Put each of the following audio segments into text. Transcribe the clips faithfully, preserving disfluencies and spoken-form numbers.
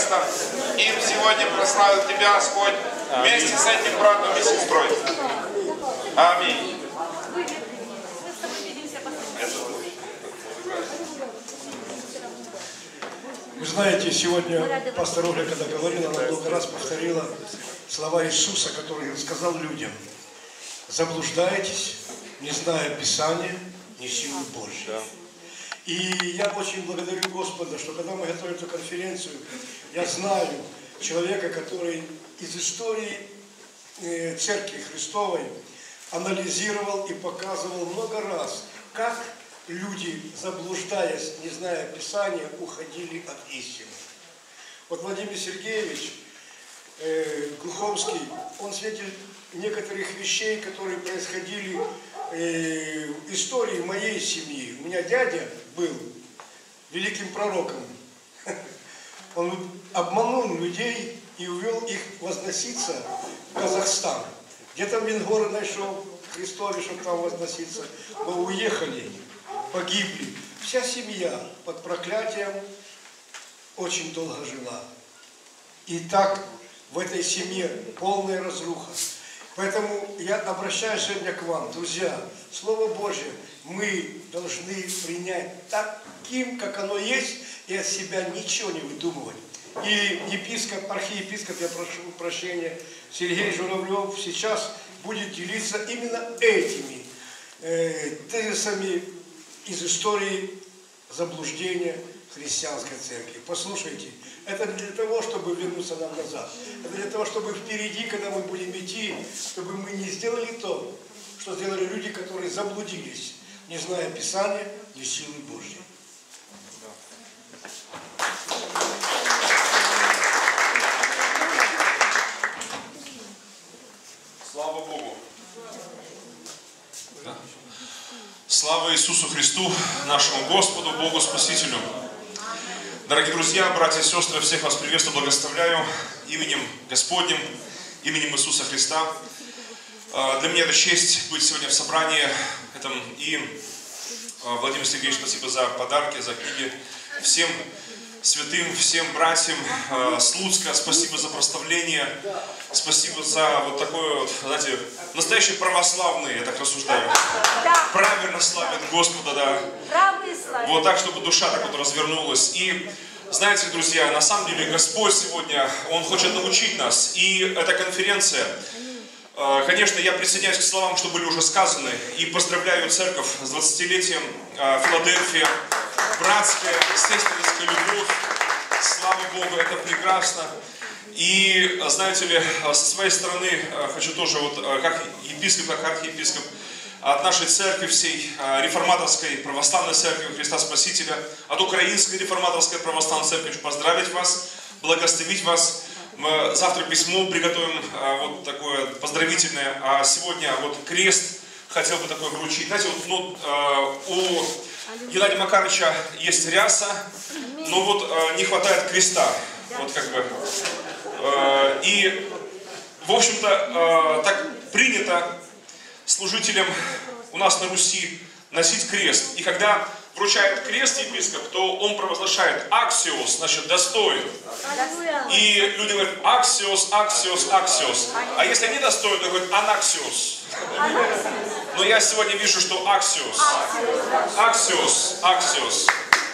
место. Им сегодня прославил Тебя, Господь, вместе с этим братом и сестрой. Аминь. Вы знаете, сегодня пастор Оля, когда говорила, она много раз повторила слова Иисуса, которые Он сказал людям. Заблуждаетесь, не зная Писания, не силы Божьей. И я очень благодарю Господа, что когда мы готовим эту конференцию, я знаю человека, который из истории Церкви Христовой анализировал и показывал много раз, как люди, заблуждаясь, не зная Писания, уходили от истины. Вот Владимир Сергеевич э, Глуховский, он свидетель некоторых вещей, которые происходили э, в истории моей семьи. У меня дядя был великим пророком. Он обманул людей и увел их возноситься в Казахстан. Где-то в Мингород нашел Христове, чтобы там возноситься, но уехали. Погибли. Вся семья под проклятием очень долго жила. И так в этой семье полная разруха. Поэтому я обращаюсь сегодня к вам, друзья. Слово Божье мы должны принять таким, как оно есть, и от себя ничего не выдумывать. И епископ, архиепископ, я прошу прощения, Сергей Журавлев сейчас будет делиться именно этими э, тезисами из истории заблуждения христианской церкви. Послушайте, это не для того, чтобы вернуться нам назад. Это для того, чтобы впереди, когда мы будем идти, чтобы мы не сделали то, что сделали люди, которые заблудились, не зная Писания, ни силы Божьей. Слава Богу. Да. Слава Иисусу Христу, нашему Господу, Богу Спасителю. Дорогие друзья, братья и сестры, всех вас приветствую, благословляю именем Господним, именем Иисуса Христа. Для меня это честь быть сегодня в собрании этом. И, Владимир Сергеевич, спасибо за подарки, за книги. Всем святым, всем братьям с Луцка, спасибо за прославление. Спасибо за вот такое вот, знаете, настоящие православные, я так рассуждаю. Да. Правильно славят Господа, да. Вот так, чтобы душа так вот развернулась. И знаете, друзья, на самом деле Господь сегодня, Он хочет научить нас. И эта конференция, конечно, я присоединяюсь к словам, что были уже сказаны. И поздравляю церковь с двадцатилетием Филадельфия, братская, сестринская любовь. Слава Богу, это прекрасно. И, знаете ли, со своей стороны хочу тоже, вот, как епископ, как архиепископ, от нашей церкви всей, реформаторской православной церкви Христа Спасителя, от украинской реформаторской православной церкви, хочу поздравить вас, благословить вас. Мы завтра письмо приготовим, вот такое поздравительное, а сегодня вот крест хотел бы такой вручить. Знаете, вот, ну, у Геннадия Макаровича есть ряса, но вот не хватает креста. Вот как бы. И, в общем-то, так принято служителям у нас на Руси носить крест. И когда вручает крест епископ, то он провозглашает аксиос, значит, достоин. И люди говорят аксиос, аксиос, аксиос. А если они достойны, то говорят анаксиос. Но я сегодня вижу, что аксиос. Аксиос, аксиос.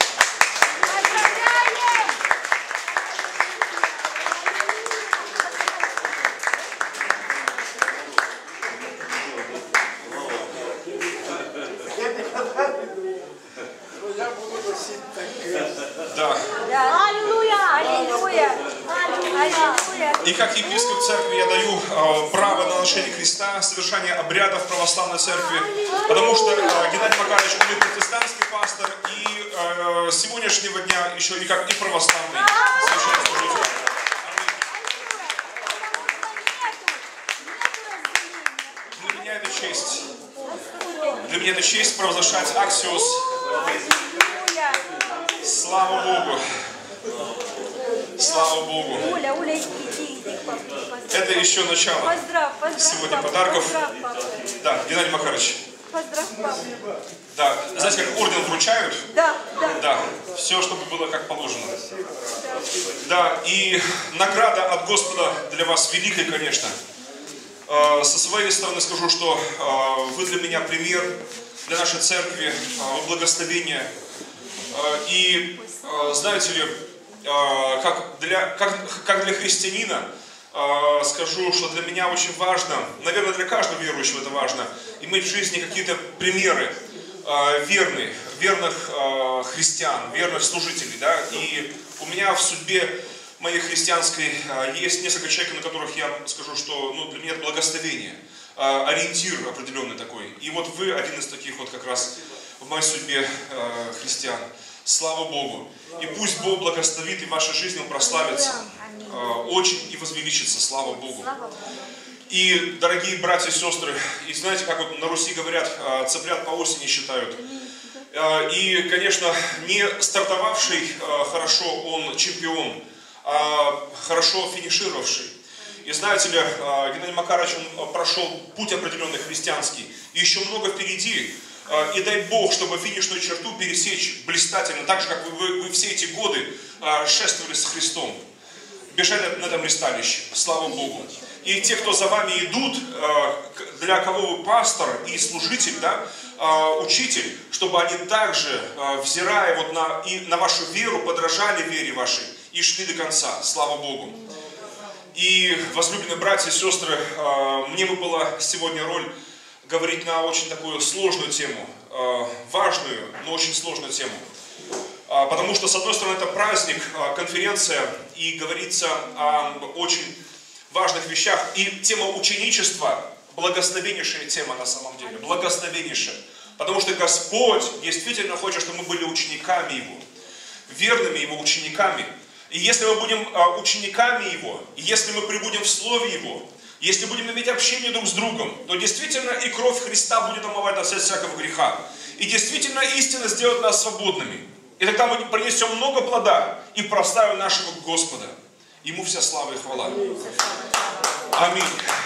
И как епископ церкви я даю э, право на ношение креста, совершение обрядов православной церкви, потому что э, Геннадий Макарович, он и протестантский пастор, и э, с сегодняшнего дня еще и как и православный священнослужитель. Для меня это честь. Для меня это честь провозглашать аксиос. Слава Богу. Слава Богу. Это еще начало. Сегодня подарков. Да, Геннадий Макарович. Поздрав, папа. Да, знаете, как орден вручают? Да, да. Да, все, чтобы было как положено. Да, и награда от Господа для вас великая, конечно. Со своей стороны скажу, что вы для меня пример, для нашей церкви, благословение. И знаете ли, как для, как, как для христианина, скажу, что для меня очень важно, наверное, для каждого верующего это важно, иметь в жизни какие-то примеры верных, верных христиан, верных служителей. Да? И у меня в судьбе моей христианской есть несколько человек, на которых я скажу, что ну, для меня это благословение, ориентир определенный такой. И вот вы один из таких вот как раз в моей судьбе христиан. Слава Богу. И пусть Бог благословит, и ваша жизнь Он прославится очень и возвеличится. Слава Богу. И, дорогие братья и сестры, и знаете, как вот на Руси говорят, цыплят по осени считают. И, конечно, не стартовавший хорошо он чемпион, а хорошо финишировавший. И знаете ли, Геннадий Макарович, он прошел путь определенный христианский. И еще много впереди. И дай Бог, чтобы финишную черту пересечь блистательно, так же, как вы, вы, вы все эти годы шествовали с Христом. Бежали на этом ристалище. Слава Богу. И те, кто за вами идут, для кого вы пастор и служитель, да, учитель, чтобы они также, взирая вот на, и на вашу веру, подражали вере вашей и шли до конца. Слава Богу. И, возлюбленные братья и сестры, мне выпала сегодня роль говорить на очень такую сложную тему, важную, но очень сложную тему. Потому что, с одной стороны, это праздник, конференция, и говорится о очень важных вещах. И тема ученичества, благословеннейшая тема на самом деле, благословеннейшая. Потому что Господь действительно хочет, чтобы мы были учениками Его, верными Его учениками. И если мы будем учениками Его, и если мы пребудем в Слове Его, если будем иметь общение друг с другом, то действительно и кровь Христа будет омывать нас от всякого греха. И действительно истина сделает нас свободными. И тогда мы принесем много плода и прославим нашего Господа. Ему вся слава и хвала. Аминь.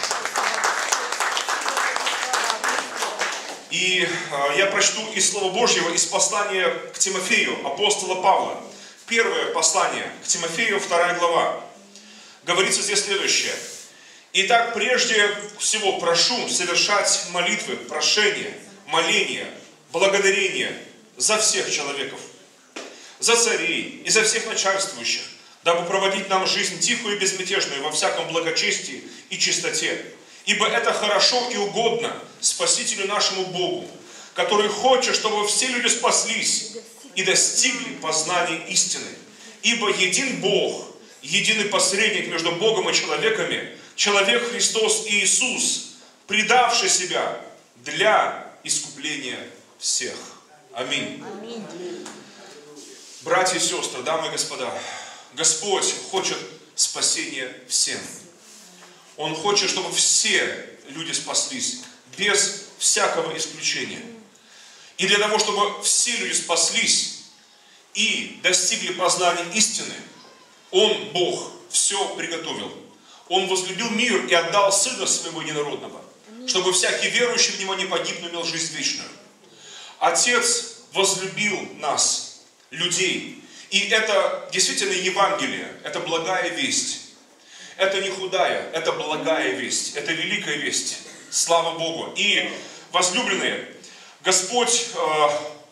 И э, я прочту из Слова Божьего, из послания к Тимофею, апостола Павла. Первое послание к Тимофею, вторая глава. Говорится здесь следующее. Итак, прежде всего прошу совершать молитвы, прошения, моления, благодарения за всех человеков, за царей и за всех начальствующих, дабы проводить нам жизнь тихую и безмятежную во всяком благочестии и чистоте. Ибо это хорошо и угодно Спасителю нашему Богу, который хочет, чтобы все люди спаслись и достигли познания истины. Ибо един Бог, единый посредник между Богом и человеками, человек Христос Иисус, предавший себя для искупления всех. Аминь. Аминь. Братья и сестры, дамы и господа, Господь хочет спасения всем. Он хочет, чтобы все люди спаслись, без всякого исключения. И для того, чтобы все люди спаслись и достигли познания истины, Он, Бог, все приготовил. Он возлюбил мир и отдал Сына Своего Единородного, чтобы всякий верующий в Него не погиб, но имел жизнь вечную. Отец возлюбил нас, людей. И это действительно Евангелие, это благая весть. Это не худая, это благая весть, это великая весть. Слава Богу. И, возлюбленные, Господь э,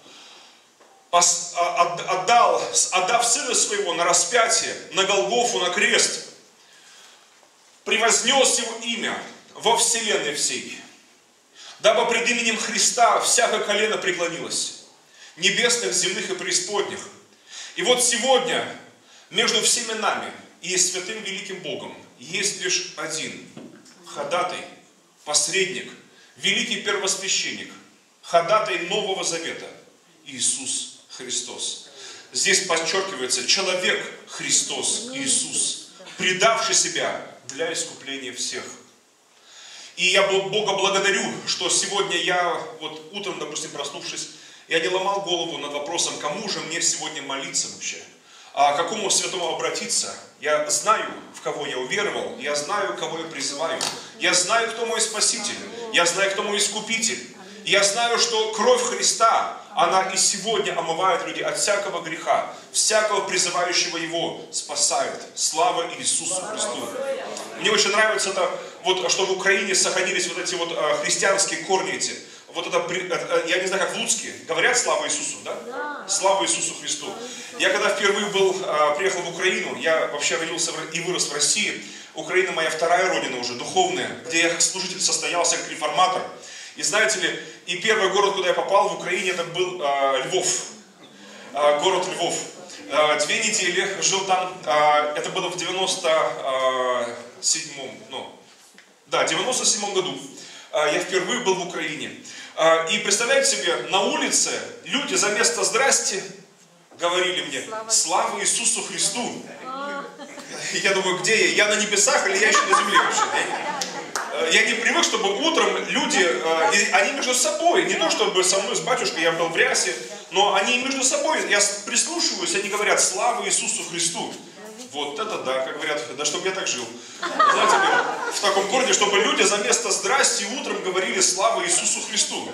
отдал, отдав Сына Своего на распятие, на Голгофу, на крест, превознес Его имя во вселенной всей, дабы пред именем Христа всякое колено преклонилось, небесных, земных и преисподних. И вот сегодня между всеми нами и святым великим Богом есть лишь один ходатай, посредник, великий первосвященник, ходатай Нового Завета, Иисус Христос. Здесь подчеркивается человек Христос Иисус, предавший себя для искупления всех. И я Бога благодарю, что сегодня я, вот утром, допустим, проснувшись, я не ломал голову над вопросом, кому же мне сегодня молиться вообще, а к какому святому обратиться. Я знаю, в кого я уверовал, я знаю, кого я призываю, я знаю, кто мой Спаситель, я знаю, кто мой Искупитель. И я знаю, что кровь Христа, она и сегодня омывает людей от всякого греха, всякого призывающего Его спасает. Слава Иисусу Христу. Мне очень нравится это, вот, что в Украине сохранились вот эти вот а, христианские корни эти. Вот это, я не знаю, как в Луцке, говорят слава Иисусу, да? Да. Слава Иисусу Христу. Я когда впервые был, приехал в Украину, я вообще родился и вырос в России. Украина моя вторая родина уже, духовная, где я как служитель состоялся, как реформатор. И знаете ли, и первый город, куда я попал в Украине, это был э, Львов, э, город Львов. Э, две недели жил там, э, это было в девяносто седьмом, ну, да, девяносто седьмом году. Э, я впервые был в Украине. Э, и представляете себе, на улице люди за место «здрасте» говорили мне «Слава Иисусу Христу». Я думаю, где я? Я на небесах или я еще на земле вообще? Я не привык, чтобы утром люди, они между собой, не то чтобы со мной, с батюшкой, я был в рясе, но они между собой, я прислушиваюсь, они говорят «Слава Иисусу Христу». Вот это да, как говорят, да чтобы я так жил. Знаете, в таком городе, чтобы люди за место «Здрасте» утром говорили «Слава Иисусу Христу».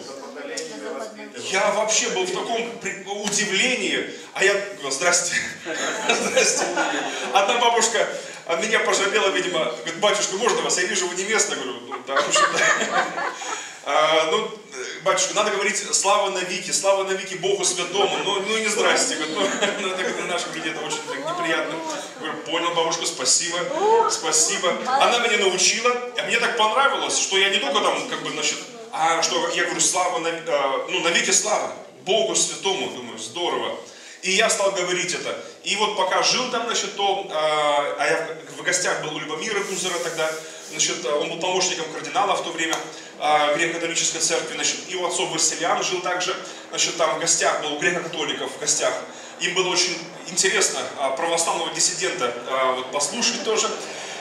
Я вообще был в таком удивлении, а я, здрасте, здрасте. Одна бабушка меня пожалела, видимо, говорит, батюшка, можно вас? Я вижу, вы не местный. Говорю, ну да, в общем, да. А, ну, батюшка, надо говорить слава навеки, слава навеки Богу Святому. Ну, ну и не здрасте. Говорю, ну, ну, это для наших людей это очень так, неприятно. Говорю, понял, бабушка, спасибо, спасибо. Она меня научила, а мне так понравилось, что я не только там, как бы, значит, а что я говорю, слава, ну, навеки слава Богу Святому, думаю, здорово. И я стал говорить это. И вот пока жил там, значит, то, а я в гостях был у Любомира Гузера тогда, значит, он был помощником кардинала в то время греко-католической церкви, значит, и у отцов Василиан жил также, значит, там в гостях был, у греко-католиков в гостях. Им было очень интересно православного диссидента вот, послушать тоже.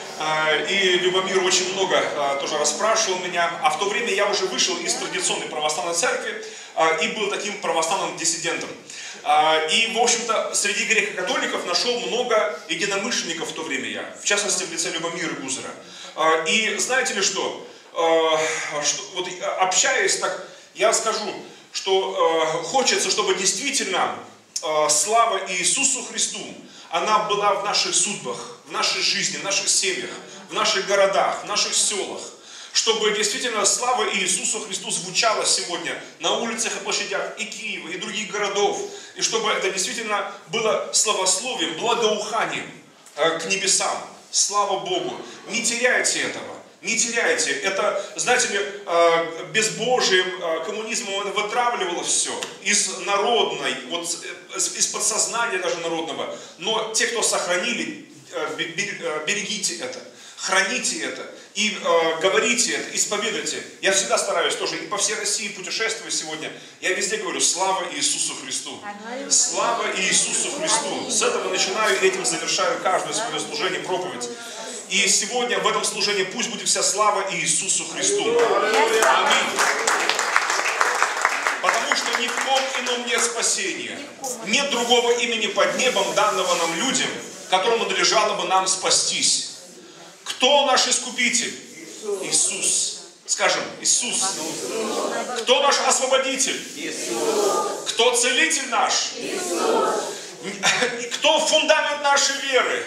И Любомир очень много тоже расспрашивал меня. А в то время я уже вышел из традиционной православной церкви и был таким православным диссидентом. И, в общем-то, среди греко-католиков нашел много единомышленников в то время я. В частности, в лице Любомира Гузера. И знаете ли что? что вот, общаясь так, я скажу, что хочется, чтобы действительно слава Иисусу Христу, она была в наших судьбах, в нашей жизни, в наших семьях, в наших городах, в наших селах. Чтобы действительно слава Иисусу Христу звучала сегодня на улицах и площадях и Киева, и других городов. И чтобы это действительно было славословием, благоуханием к небесам. Слава Богу! Не теряйте этого. Не теряйте. Это, знаете ли, безбожием, коммунизмом вытравливало все из народной, вот из подсознания даже народного. Но те, кто сохранили, берегите это, храните это и говорите это, исповедуйте. Я всегда стараюсь тоже и по всей России путешествую сегодня. Я везде говорю слава Иисусу Христу. Слава Иисусу Христу. С этого начинаю и этим завершаю каждое свое служение, проповедь. И сегодня в этом служении пусть будет вся слава Иисусу Христу. Аминь. Потому что ни в ком ином нет спасения. Нет другого имени под небом, данного нам людям, которому надлежало бы нам спастись. Кто наш Искупитель? Иисус. Скажем, Иисус. Кто наш Освободитель? Иисус. Кто Целитель наш? Иисус. Кто фундамент нашей веры?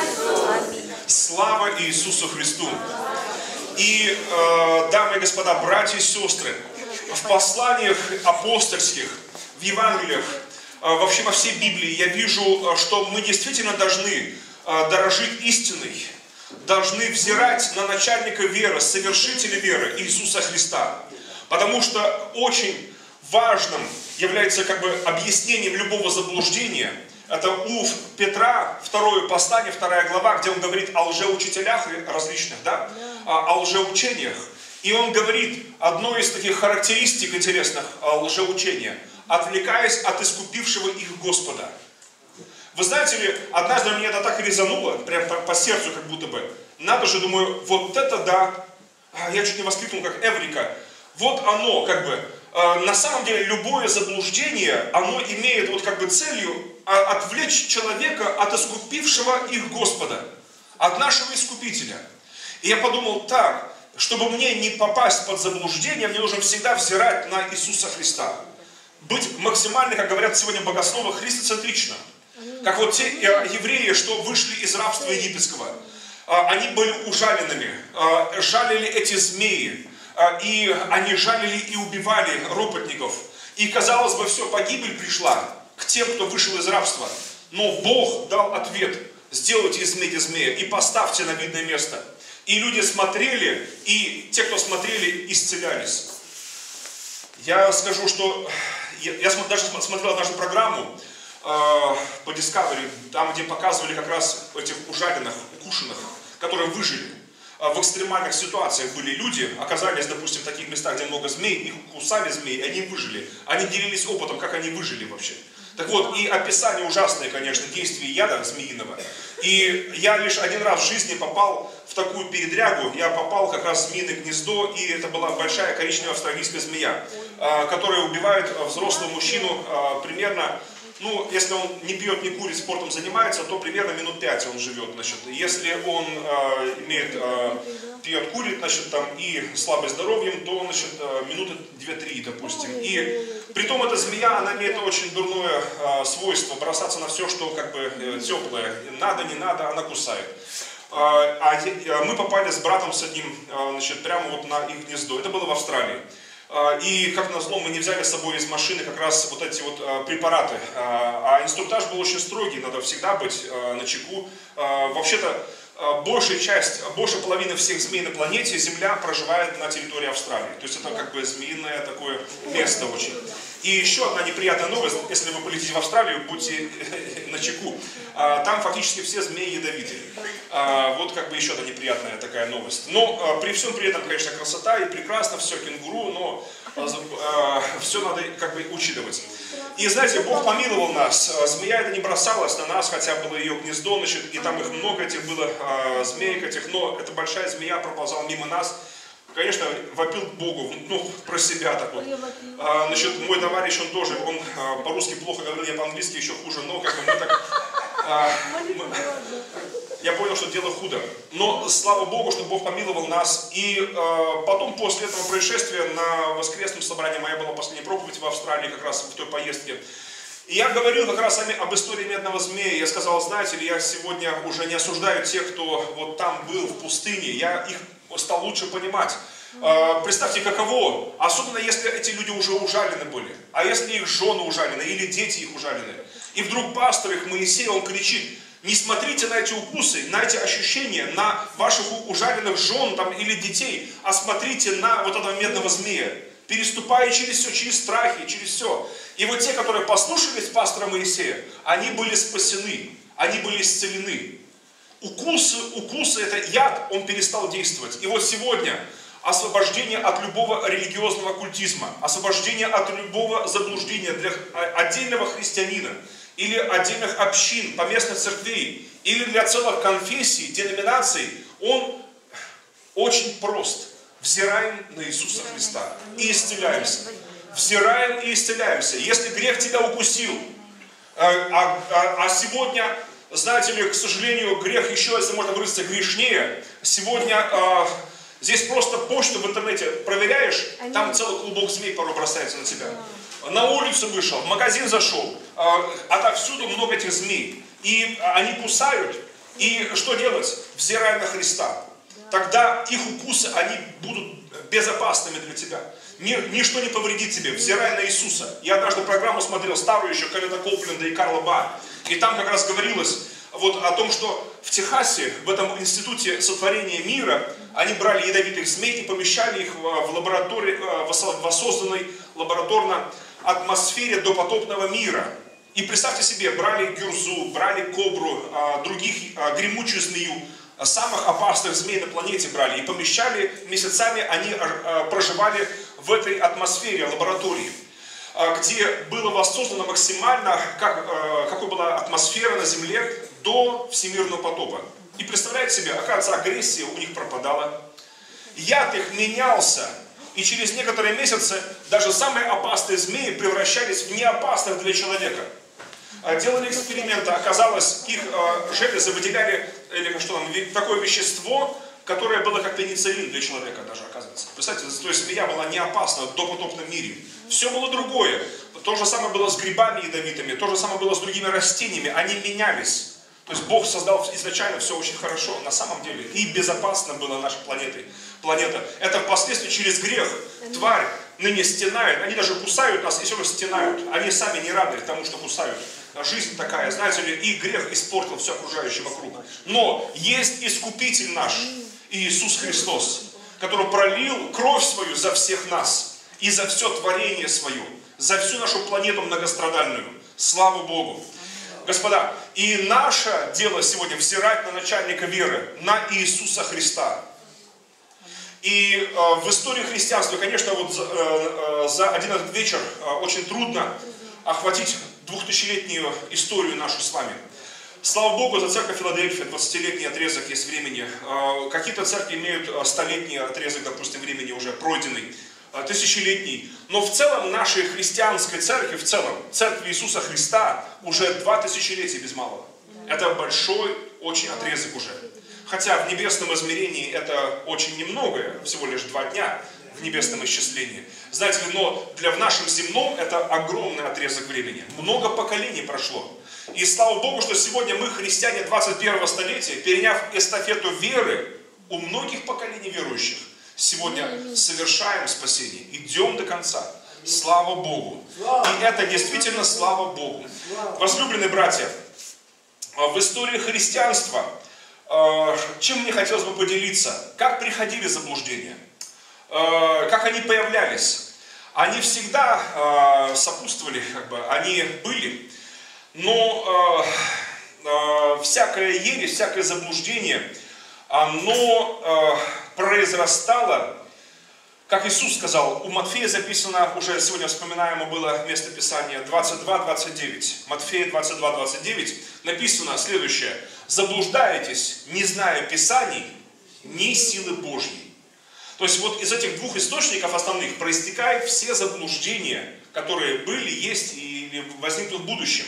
Слава Иисусу Христу! И, э, дамы и господа, братья и сестры, в посланиях апостольских, в Евангелиях, э, вообще во всей Библии я вижу, что мы действительно должны э, дорожить истиной, должны взирать на начальника веры, совершителя веры Иисуса Христа. Потому что очень важным является как бы объяснением любого заблуждения. Это у Петра, второе послание, вторая глава, где он говорит о лжеучителях различных, да? О лжеучениях. И он говорит, одной из таких характеристик интересных лжеучения, отвлекаясь от искупившего их Господа. Вы знаете ли, однажды меня это так резануло, прям по, по сердцу как будто бы. Надо же, думаю, вот это да. Я чуть не воскликнул, как Эврика. Вот оно, как бы. На самом деле, любое заблуждение, оно имеет вот как бы целью отвлечь человека от искупившего их Господа, от нашего Искупителя. И я подумал, так, чтобы мне не попасть под заблуждение, мне нужно всегда взирать на Иисуса Христа. Быть максимально, как говорят сегодня богословы, христоцентрично. Как вот те евреи, что вышли из рабства египетского. Они были ужаленными, жалили эти змеи. И они жалили и убивали ропотников. И, казалось бы, все, погибель пришла к тем, кто вышел из рабства. Но Бог дал ответ. Сделайте из змеи змея и поставьте на видное место. И люди смотрели, и те, кто смотрели, исцелялись. Я скажу, что я, я даже смотрел однажды программу э, по Discovery, там, где показывали как раз этих ужаленных, укушенных, которые выжили. В экстремальных ситуациях были люди, оказались, допустим, в таких местах, где много змей, их кусали змеи, и они выжили. Они делились опытом, как они выжили вообще. Так вот, и описание ужасное, конечно, действий яда змеиного. И я лишь один раз в жизни попал в такую передрягу. Я попал как раз в змеиное гнездо, и это была большая коричневая австралийская змея, которая убивает взрослого мужчину примерно, ну, если он не пьет, не курит, спортом занимается, то примерно минут пять он живет, значит. Если он э, имеет, э, пьет, курит, значит, там, и слабый здоровьем, то, значит, э, минуты две-три, допустим. И притом эта змея, она имеет очень дурное э, свойство бросаться на все, что как бы э, теплое. Надо, не надо, она кусает. Э, а э, мы попали с братом с одним, э, значит, прямо вот на их гнездо. Это было в Австралии. И, как назло, мы не взяли с собой из машины как раз вот эти вот а, препараты. А, а инструктаж был очень строгий, надо всегда быть а, начеку. А, вообще-то, а, большая часть, больше половины всех змей на планете Земля проживает на территории Австралии. То есть это как бы змеиное такое место очень. И еще одна неприятная новость, если вы полетите в Австралию, будьте начеку. А, там фактически все змеи ядовитые. А, вот как бы еще одна неприятная такая новость. Но а, при всем при этом, конечно, красота и прекрасно, все кенгуру, но а, а, все надо как бы учитывать. И знаете, Бог помиловал нас. Змея это не бросалась на нас, хотя было ее гнездо, значит, и там их много этих было, а, змеек этих, но эта большая змея проползала мимо нас. Конечно, вопил к Богу, ну, про себя так вот. А, значит, мой товарищ, он тоже, он а, по-русски плохо говорил, я по-английски еще хуже, но как бы мы так... А, мы, я понял, что дело худо. Но слава Богу, что Бог помиловал нас. И а, потом, после этого происшествия, на воскресном собрании, моя была последняя проповедь в Австралии, как раз в той поездке. И я говорил как раз об истории медного змея. Я сказал, знаете ли, я сегодня уже не осуждаю тех, кто вот там был в пустыне. Я их стал лучше понимать. Представьте, каково, особенно если эти люди уже ужалены были, а если их жены ужалены или дети их ужалены. И вдруг пастор их, Моисей, он кричит, не смотрите на эти укусы, на эти ощущения, на ваших ужаленных жен там, или детей, а смотрите на вот этого медного змея, переступая через все, через страхи, через все. И вот те, которые послушались пастора Моисея, они были спасены, они были исцелены. Укусы, укусы, это яд, он перестал действовать. И вот сегодня освобождение от любого религиозного культизма, освобождение от любого заблуждения для отдельного христианина или отдельных общин, поместных церквей, или для целых конфессий, деноминаций, он очень прост. Взираем на Иисуса Христа и исцеляемся. Взираем и исцеляемся. Если грех тебя укусил, а, а, а сегодня... Знаете ли, к сожалению, грех еще, если можно выразиться, грешнее. Сегодня э, здесь просто почту в интернете проверяешь, там целый клубок змей порой бросается на тебя. На улицу вышел, в магазин зашел, э, отовсюду много этих змей. И они кусают. И что делать? Взирая на Христа. Тогда их укусы, они будут безопасными для тебя. Ничто не повредит тебе, взирая на Иисуса. Я однажды программу смотрел, старую еще, Кевина Копленда и Карла Ба. И там как раз говорилось вот о том, что в Техасе, в этом институте сотворения мира, они брали ядовитых змей и помещали их в лаборатории, в воссозданной лабораторной атмосфере допотопного мира. И представьте себе, брали гюрзу, брали кобру, других, гремучую змею, самых опасных змей на планете брали и помещали, месяцами они проживали в этой атмосфере лаборатории, где было воссоздано максимально, как, какой была атмосфера на Земле до всемирного потопа. И представляете себе, оказывается, агрессия у них пропадала, яд их менялся, и через некоторые месяцы даже самые опасные змеи превращались в неопасных для человека. Делали эксперименты, оказалось, их железы выделяли или что там, такое вещество, которое было как пенициллин для человека даже, оказывается. Представляете, то есть змея была не опасна в допотопном мире. Все было другое. То же самое было с грибами ядовитыми, то же самое было с другими растениями. Они менялись. То есть Бог создал изначально все очень хорошо, на самом деле. И безопасно было нашей планетой. Планета. Это впоследствии через грех. Тварь ныне стенает. Они даже кусают нас и все равно стенают. Они сами не рады тому, что кусают. Жизнь такая, знаете ли, и грех испортил все окружающее вокруг. Но есть Искупитель наш, Иисус Христос, который пролил кровь свою за всех нас. И за все творение свое. За всю нашу планету многострадальную. Слава Богу. Господа, и наше дело сегодня взирать на начальника веры, на Иисуса Христа. И э, в истории христианства, конечно, вот за, э, за один этот вечер э, очень трудно охватить двухтысячелетнюю историю нашу с вами. Слава Богу за церковь Филадельфия, двадцатилетний отрезок есть времени. Э, какие-то церкви имеют столетний отрезок, допустим, времени уже пройденный, э, тысячелетний. Но в целом нашей христианской церкви, в целом, церкви Иисуса Христа уже два тысячелетия без малого. Это большой очень отрезок уже. Хотя в небесном измерении это очень немногое, всего лишь два дня в небесном исчислении. Знаете ли, но для в нашем земном это огромный отрезок времени. Много поколений прошло. И слава Богу, что сегодня мы, христиане двадцать первого столетия, переняв эстафету веры у многих поколений верующих, сегодня совершаем спасение, идем до конца. Слава Богу. И это действительно слава Богу. Возлюбленные братья, в истории христианства, чем мне хотелось бы поделиться, как приходили заблуждения, как они появлялись. Они всегда сопутствовали, как бы, они были, но всякая ересь, всякое заблуждение, оно произрастало, как Иисус сказал, у Матфея записано, уже сегодня вспоминаемо было местописание двадцать два двадцать девять. Матфея двадцать два двадцать девять написано следующее. Заблуждаетесь, не зная Писаний, ни силы Божьей. То есть вот из этих двух источников основных проистекают все заблуждения, которые были, есть и возникнут в будущем.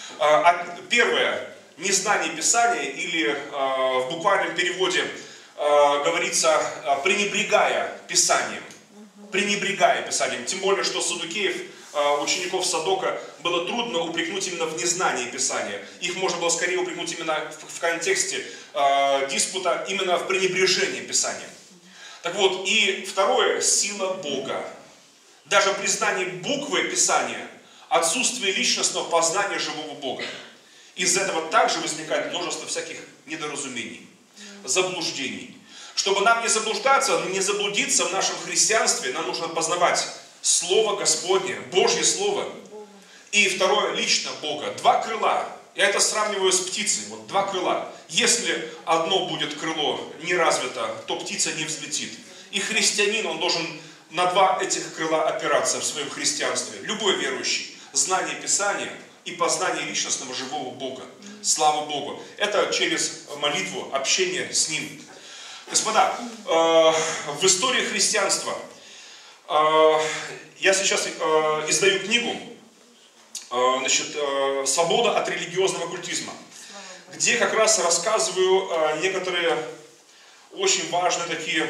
Первое, незнание Писания, или в буквальном переводе говорится, пренебрегая Писанием. Пренебрегая Писанием. Тем более, что саддукеев, учеников Садока, было трудно упрекнуть именно в незнании Писания. Их можно было скорее упрекнуть именно в контексте диспута, именно в пренебрежении Писания. Так вот, и второе, сила Бога. Даже признание буквы Писания, отсутствие личностного познания живого Бога. Из этого также возникает множество всяких недоразумений, заблуждений. Чтобы нам не заблуждаться, не заблудиться в нашем христианстве, нам нужно познавать Слово Господне, Божье Слово. И второе, лично Бога. Два крыла. Я это сравниваю с птицей. Вот два крыла. Если одно будет крыло не развито, то птица не взлетит. И христианин, он должен на два этих крыла опираться в своем христианстве. Любой верующий. Знание Писания и познание личностного живого Бога. Слава Богу. Это через молитву, общение с Ним. Господа, э, в истории христианства э, я сейчас э, издаю книгу э, значит, э, «Свобода от религиозного оккультизма», где как раз рассказываю э, некоторые очень важные такие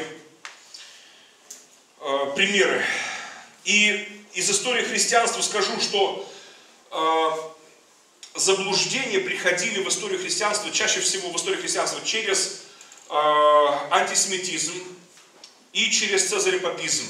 э, примеры. И из истории христианства скажу, что э, заблуждения приходили в историю христианства, чаще всего в историю христианства через антисемитизм и через цезарепапизм.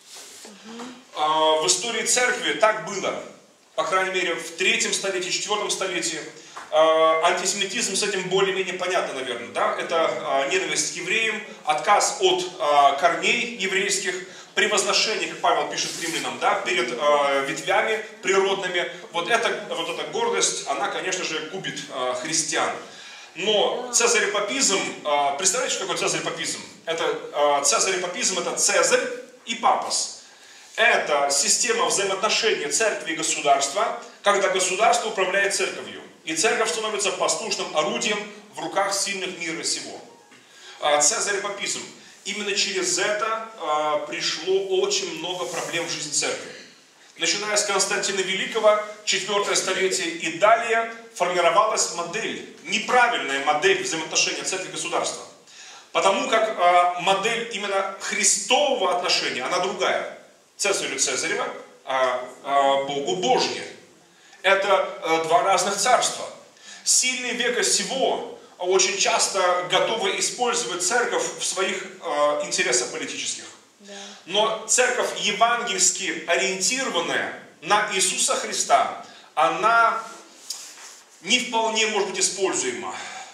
В истории церкви так было, по крайней мере, в третьем столетии, четвертом столетии. Антисемитизм с этим более-менее понятно, наверное. Да? Это ненависть к евреям, отказ от корней еврейских, превозношение, как Павел пишет римлянам, да, перед ветвями природными. Вот эта, вот эта гордость, она, конечно же, губит христиан. Но цезарепапизм, представляете, что такое цезарепапизм? Это, цезарепапизм это Цезарь и Папос. Это система взаимоотношений церкви и государства, когда государство управляет церковью. И церковь становится послушным орудием в руках сильных мира сего. Цезарепапизм. Именно через это пришло очень много проблем в жизни церкви. Начиная с Константина Великого, четвертое столетие и далее, формировалась модель, неправильная модель взаимоотношения церкви и государства. Потому как э, модель именно христового отношения, она другая. Цесарю Цезарева, а, а Богу Божье. Это э, два разных царства. Сильные века сего очень часто готовы использовать церковь в своих э, интересах политических. Но церковь евангельски ориентированная на Иисуса Христа, она не вполне может быть используема.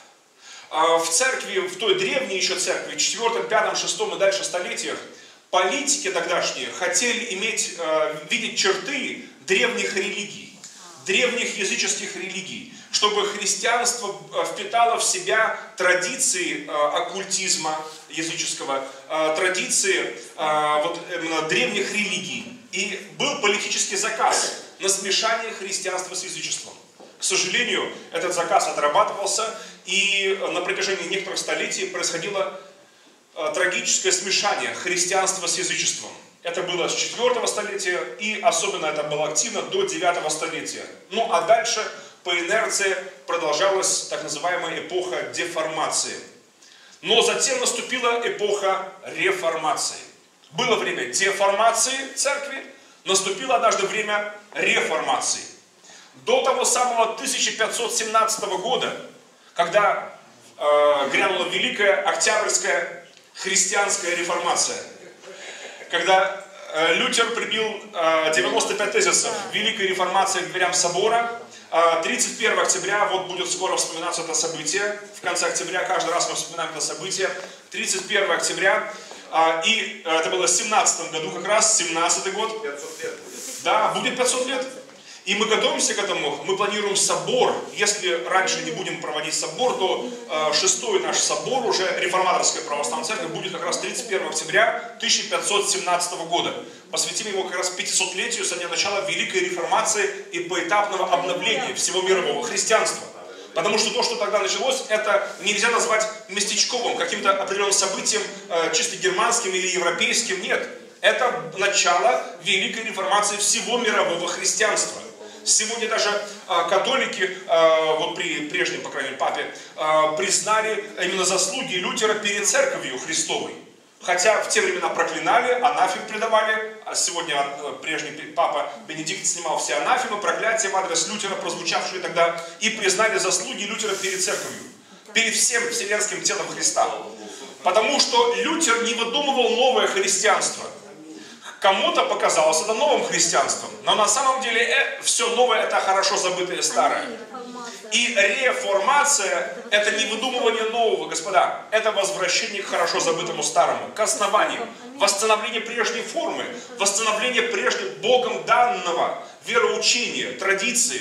В церкви, в той древней еще церкви, в четвёртом, пятом, шестом и дальше столетиях, политики тогдашние хотели иметь, видеть черты древних религий, древних языческих религий, чтобы христианство впитало в себя традиции оккультизма языческого, традиции вот, именно древних религий. И был политический заказ на смешание христианства с язычеством. К сожалению, этот заказ отрабатывался, и на протяжении некоторых столетий происходило трагическое смешание христианства с язычеством. Это было с четвёртого столетия, и особенно это было активно до девятого столетия. Ну а дальше по инерции продолжалась так называемая эпоха деформации. Но затем наступила эпоха реформации. Было время деформации церкви, наступило однажды время реформации. До того самого тысяча пятьсот семнадцатого года, когда э, грянула Великая Октябрьская христианская реформация, когда э, Лютер прибил э, девяносто пять тезисов Великой реформации к дверям собора, э, тридцать первого октября, вот будет скоро вспоминаться это событие, в конце октября каждый раз мы вспоминаем это событие, тридцать первого октября, э, и э, это было в семнадцатом году как раз, семнадцатый год. пятьсот лет будет. Да, будет пятьсот лет. И мы готовимся к этому, мы планируем собор. Если раньше не будем проводить собор, то э, шестой наш собор, уже реформаторская православная церковь, будет как раз тридцать первого октября тысяча пятьсот семнадцатого года. Посвятим его как раз пятисотлетию со дня начала Великой реформации и поэтапного обновления всего мирового христианства. Потому что то, что тогда началось, это нельзя назвать местечковым, каким-то определенным событием, э, чисто германским или европейским, нет. Это начало Великой реформации всего мирового христианства. Сегодня даже э, католики, э, вот при прежнем, по крайней мере, папе, э, признали именно заслуги Лютера перед церковью Христовой. Хотя в те времена проклинали, анафем предавали, а сегодня э, прежний папа Бенедикт снимал все анафемы, проклятия в адрес Лютера, прозвучавшие тогда, и признали заслуги Лютера перед церковью, перед всем вселенским телом Христа. Потому что Лютер не выдумывал новое христианство. Кому-то показалось это новым христианством, но на самом деле э, все новое это хорошо забытое старое. И реформация это не выдумывание нового, господа, это возвращение к хорошо забытому старому, к основанию, восстановление прежней формы, восстановление прежнего Богом данного вероучения, традиции.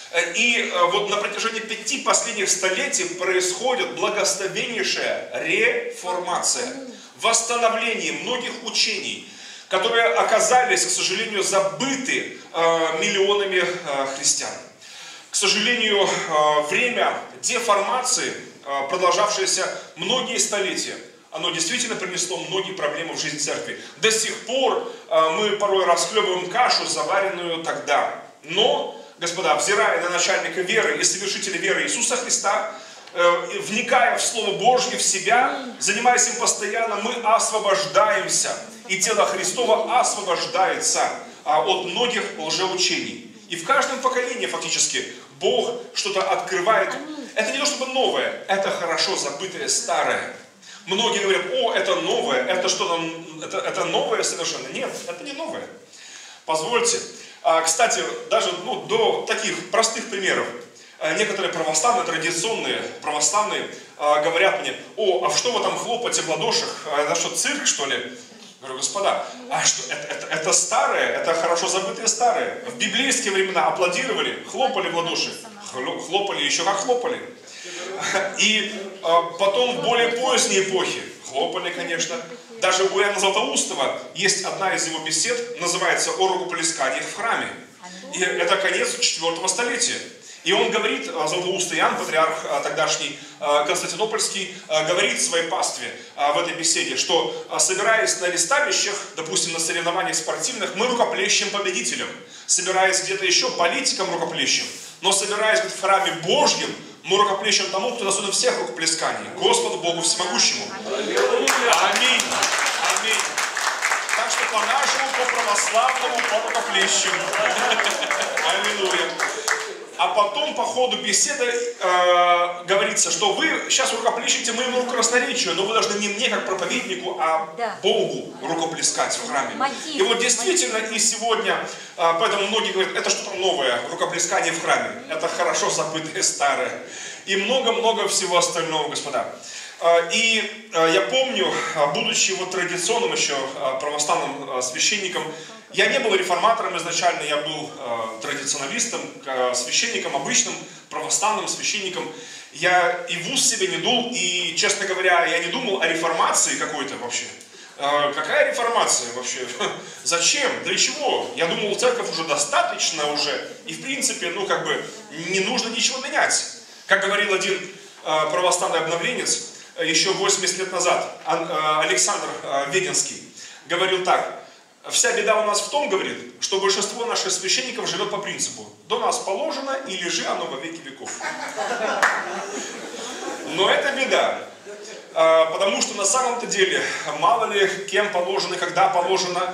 И вот на протяжении пяти последних столетий происходит благословеннейшая реформация, восстановление многих учений, которые оказались, к сожалению, забыты э, миллионами э, христиан. К сожалению, э, время деформации, э, продолжавшееся многие столетия, оно действительно принесло многие проблемы в жизнь церкви. До сих пор э, мы порой расхлебываем кашу, заваренную тогда. Но, господа, взирая на начальника веры и совершителя веры Иисуса Христа, э, вникая в Слово Божье, в себя, занимаясь им постоянно, мы освобождаемся. И тело Христово освобождается а, от многих лжеучений. И в каждом поколении фактически Бог что-то открывает. Это не то чтобы новое, это хорошо забытое старое. Многие говорят, о, это новое, это что-то, это, это новое совершенно. Нет, это не новое. Позвольте. А, кстати, даже ну, до таких простых примеров. Некоторые православные, традиционные православные а, говорят мне, о, а что вы там хлопаете в ладошах? Это что, цирк, что ли? Говорю, господа, а что, это, это, это старое, это хорошо забытое старое. В библейские времена аплодировали, хлопали в ладоши, хлопали, еще как хлопали. И а, потом в более поздней эпохи хлопали, конечно. Даже у Иоанна Златоустова есть одна из его бесед, называется «О рукоплесканиях в храме». И это конец четвёртого столетия. И он говорит, Златоуст Иоанн, патриарх тогдашний Константинопольский, говорит своей пастве в этой беседе, что собираясь на листалищах, допустим, на соревнованиях спортивных, мы рукоплещем победителям. Собираясь где-то еще, политикам рукоплещем. Но собираясь в храме Божьем, Мы рукоплещем тому, кто достоин всех рукоплесканий. Господу Богу Всемогущему. Аминь. Аминь. Так что по-нашему, по-православному, по-рукоплещем. Аллилуйя. А потом по ходу беседы э, говорится, что вы сейчас рукоплещете моему красноречию, но вы должны не мне, как проповеднику, а да. Богу рукоплескать в храме. Мотив, и вот действительно мотив. И сегодня, э, поэтому многие говорят, это что-то новое, рукоплескание в храме. Это хорошо забытое старое. И много-много всего остального, господа. Э, и э, я помню, будучи вот традиционным еще э, православным э, священником, я не был реформатором изначально, я был э, традиционалистом, э, священником, обычным православным священником. Я и в ус себе не дул, и, честно говоря, я не думал о реформации какой-то вообще. Э, какая реформация вообще? Зачем? Для чего? Я думал, церковь уже достаточно уже, и в принципе, ну как бы, не нужно ничего менять. Как говорил один э, православный обновленец э, еще восемьдесят лет назад, э, Александр э, Веденский, говорил так. Вся беда у нас в том, говорит, что большинство наших священников живет по принципу: до нас положено, и лежи оно во веки веков. Но это беда, потому что на самом-то деле, мало ли кем положено, когда положено,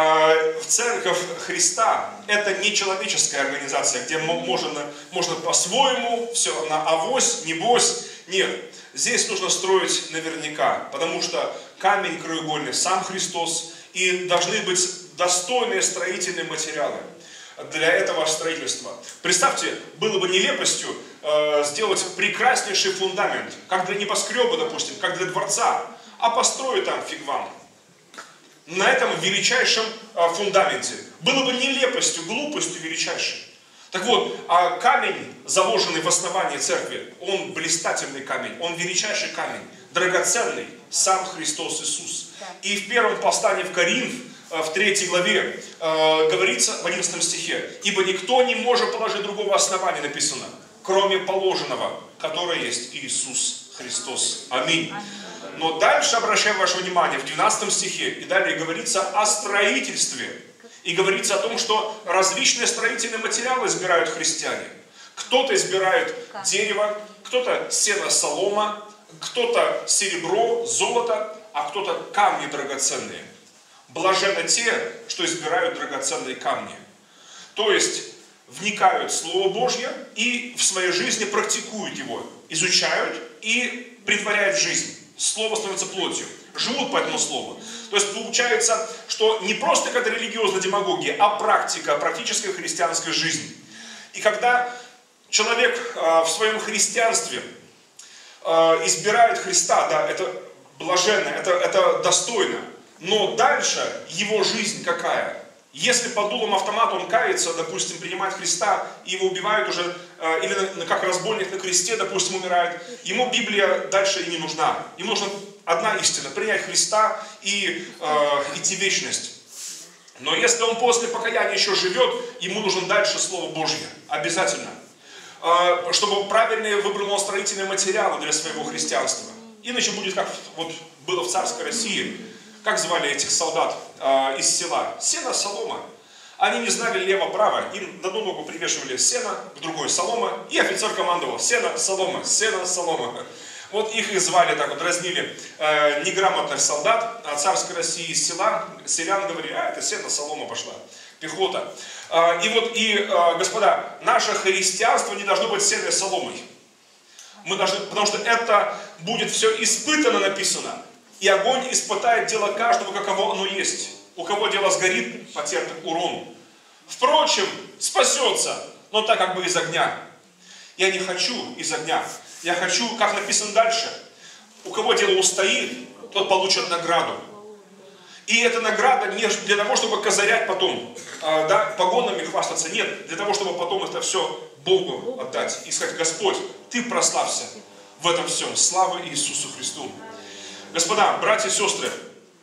в церковь Христа это не человеческая организация, где можно, можно по-своему, все на авось, небось. Нет, здесь нужно строить наверняка, потому что камень краеугольный сам Христос. И должны быть достойные строительные материалы для этого строительства. Представьте, было бы нелепостью э, сделать прекраснейший фундамент, как для небоскреба, допустим, как для дворца, а построить там фиг вам. На этом величайшем э, фундаменте. Было бы нелепостью, глупостью величайшей. Так вот, а камень, заложенный в основании церкви, он блистательный камень, он величайший камень, драгоценный, сам Христос Иисус. И в первом послании в Коринф, в третьей главе, говорится в одиннадцатом стихе: «Ибо никто не может положить другого основания», написано, кроме положенного, которое есть Иисус Христос. Аминь. Но дальше, обращаю ваше внимание, в двенадцатом стихе, и далее говорится о строительстве. И говорится о том, что различные строительные материалы избирают христиане. Кто-то избирает дерево, кто-то сено, солома, кто-то серебро, золото, а кто-то камни драгоценные. Блаженны те, что избирают драгоценные камни. То есть вникают в Слово Божье и в своей жизни практикуют его, изучают и претворяют в жизнь. Слово становится плотью. Живут по этому слову. То есть получается, что не просто какая-то религиозная демагогия, а практика, практическая христианская жизнь. И когда человек э, в своем христианстве э, избирает Христа, да, это блаженно, это, это достойно. Но дальше его жизнь какая? Если под дулом автомата он кается, допустим, принимает Христа, и его убивают уже, э, или как разбойник на кресте, допустим, умирает, ему Библия дальше и не нужна. Ему нужна одна истина: принять Христа и э, идти в вечность. Но если он после покаяния еще живет, ему нужен дальше Слово Божье. Обязательно. Э, чтобы правильно выбрал он строительные материалы для своего христианства. Иначе будет, как вот было в царской России. Как звали этих солдат э, из села? Сено, солома. Они не знали лево-право. Им на одну ногу привешивали сено, к другой солома. И офицер командовал: сено, солома, сено, солома. Вот их и звали так, вот дразнили э, неграмотных солдат. А царской России из села, селян говорили: а это сено, солома пошла. Пехота. Э, и вот, и, э, господа, наше христианство не должно быть сено соломой. Мы должны, потому что это будет все испытано, написано. И огонь испытает дело каждого, каково оно есть. У кого дело сгорит, потерпит урон. Впрочем, спасется, но так как бы из огня. Я не хочу из огня. Я хочу, как написано дальше, у кого дело устоит, тот получит награду. И эта награда не для того, чтобы козырять потом, э, да, погонами хвастаться. Нет, для того, чтобы потом это все Богу отдать. И сказать: Господь, Ты прославься в этом всем. Слава Иисусу Христу. Господа, братья и сестры,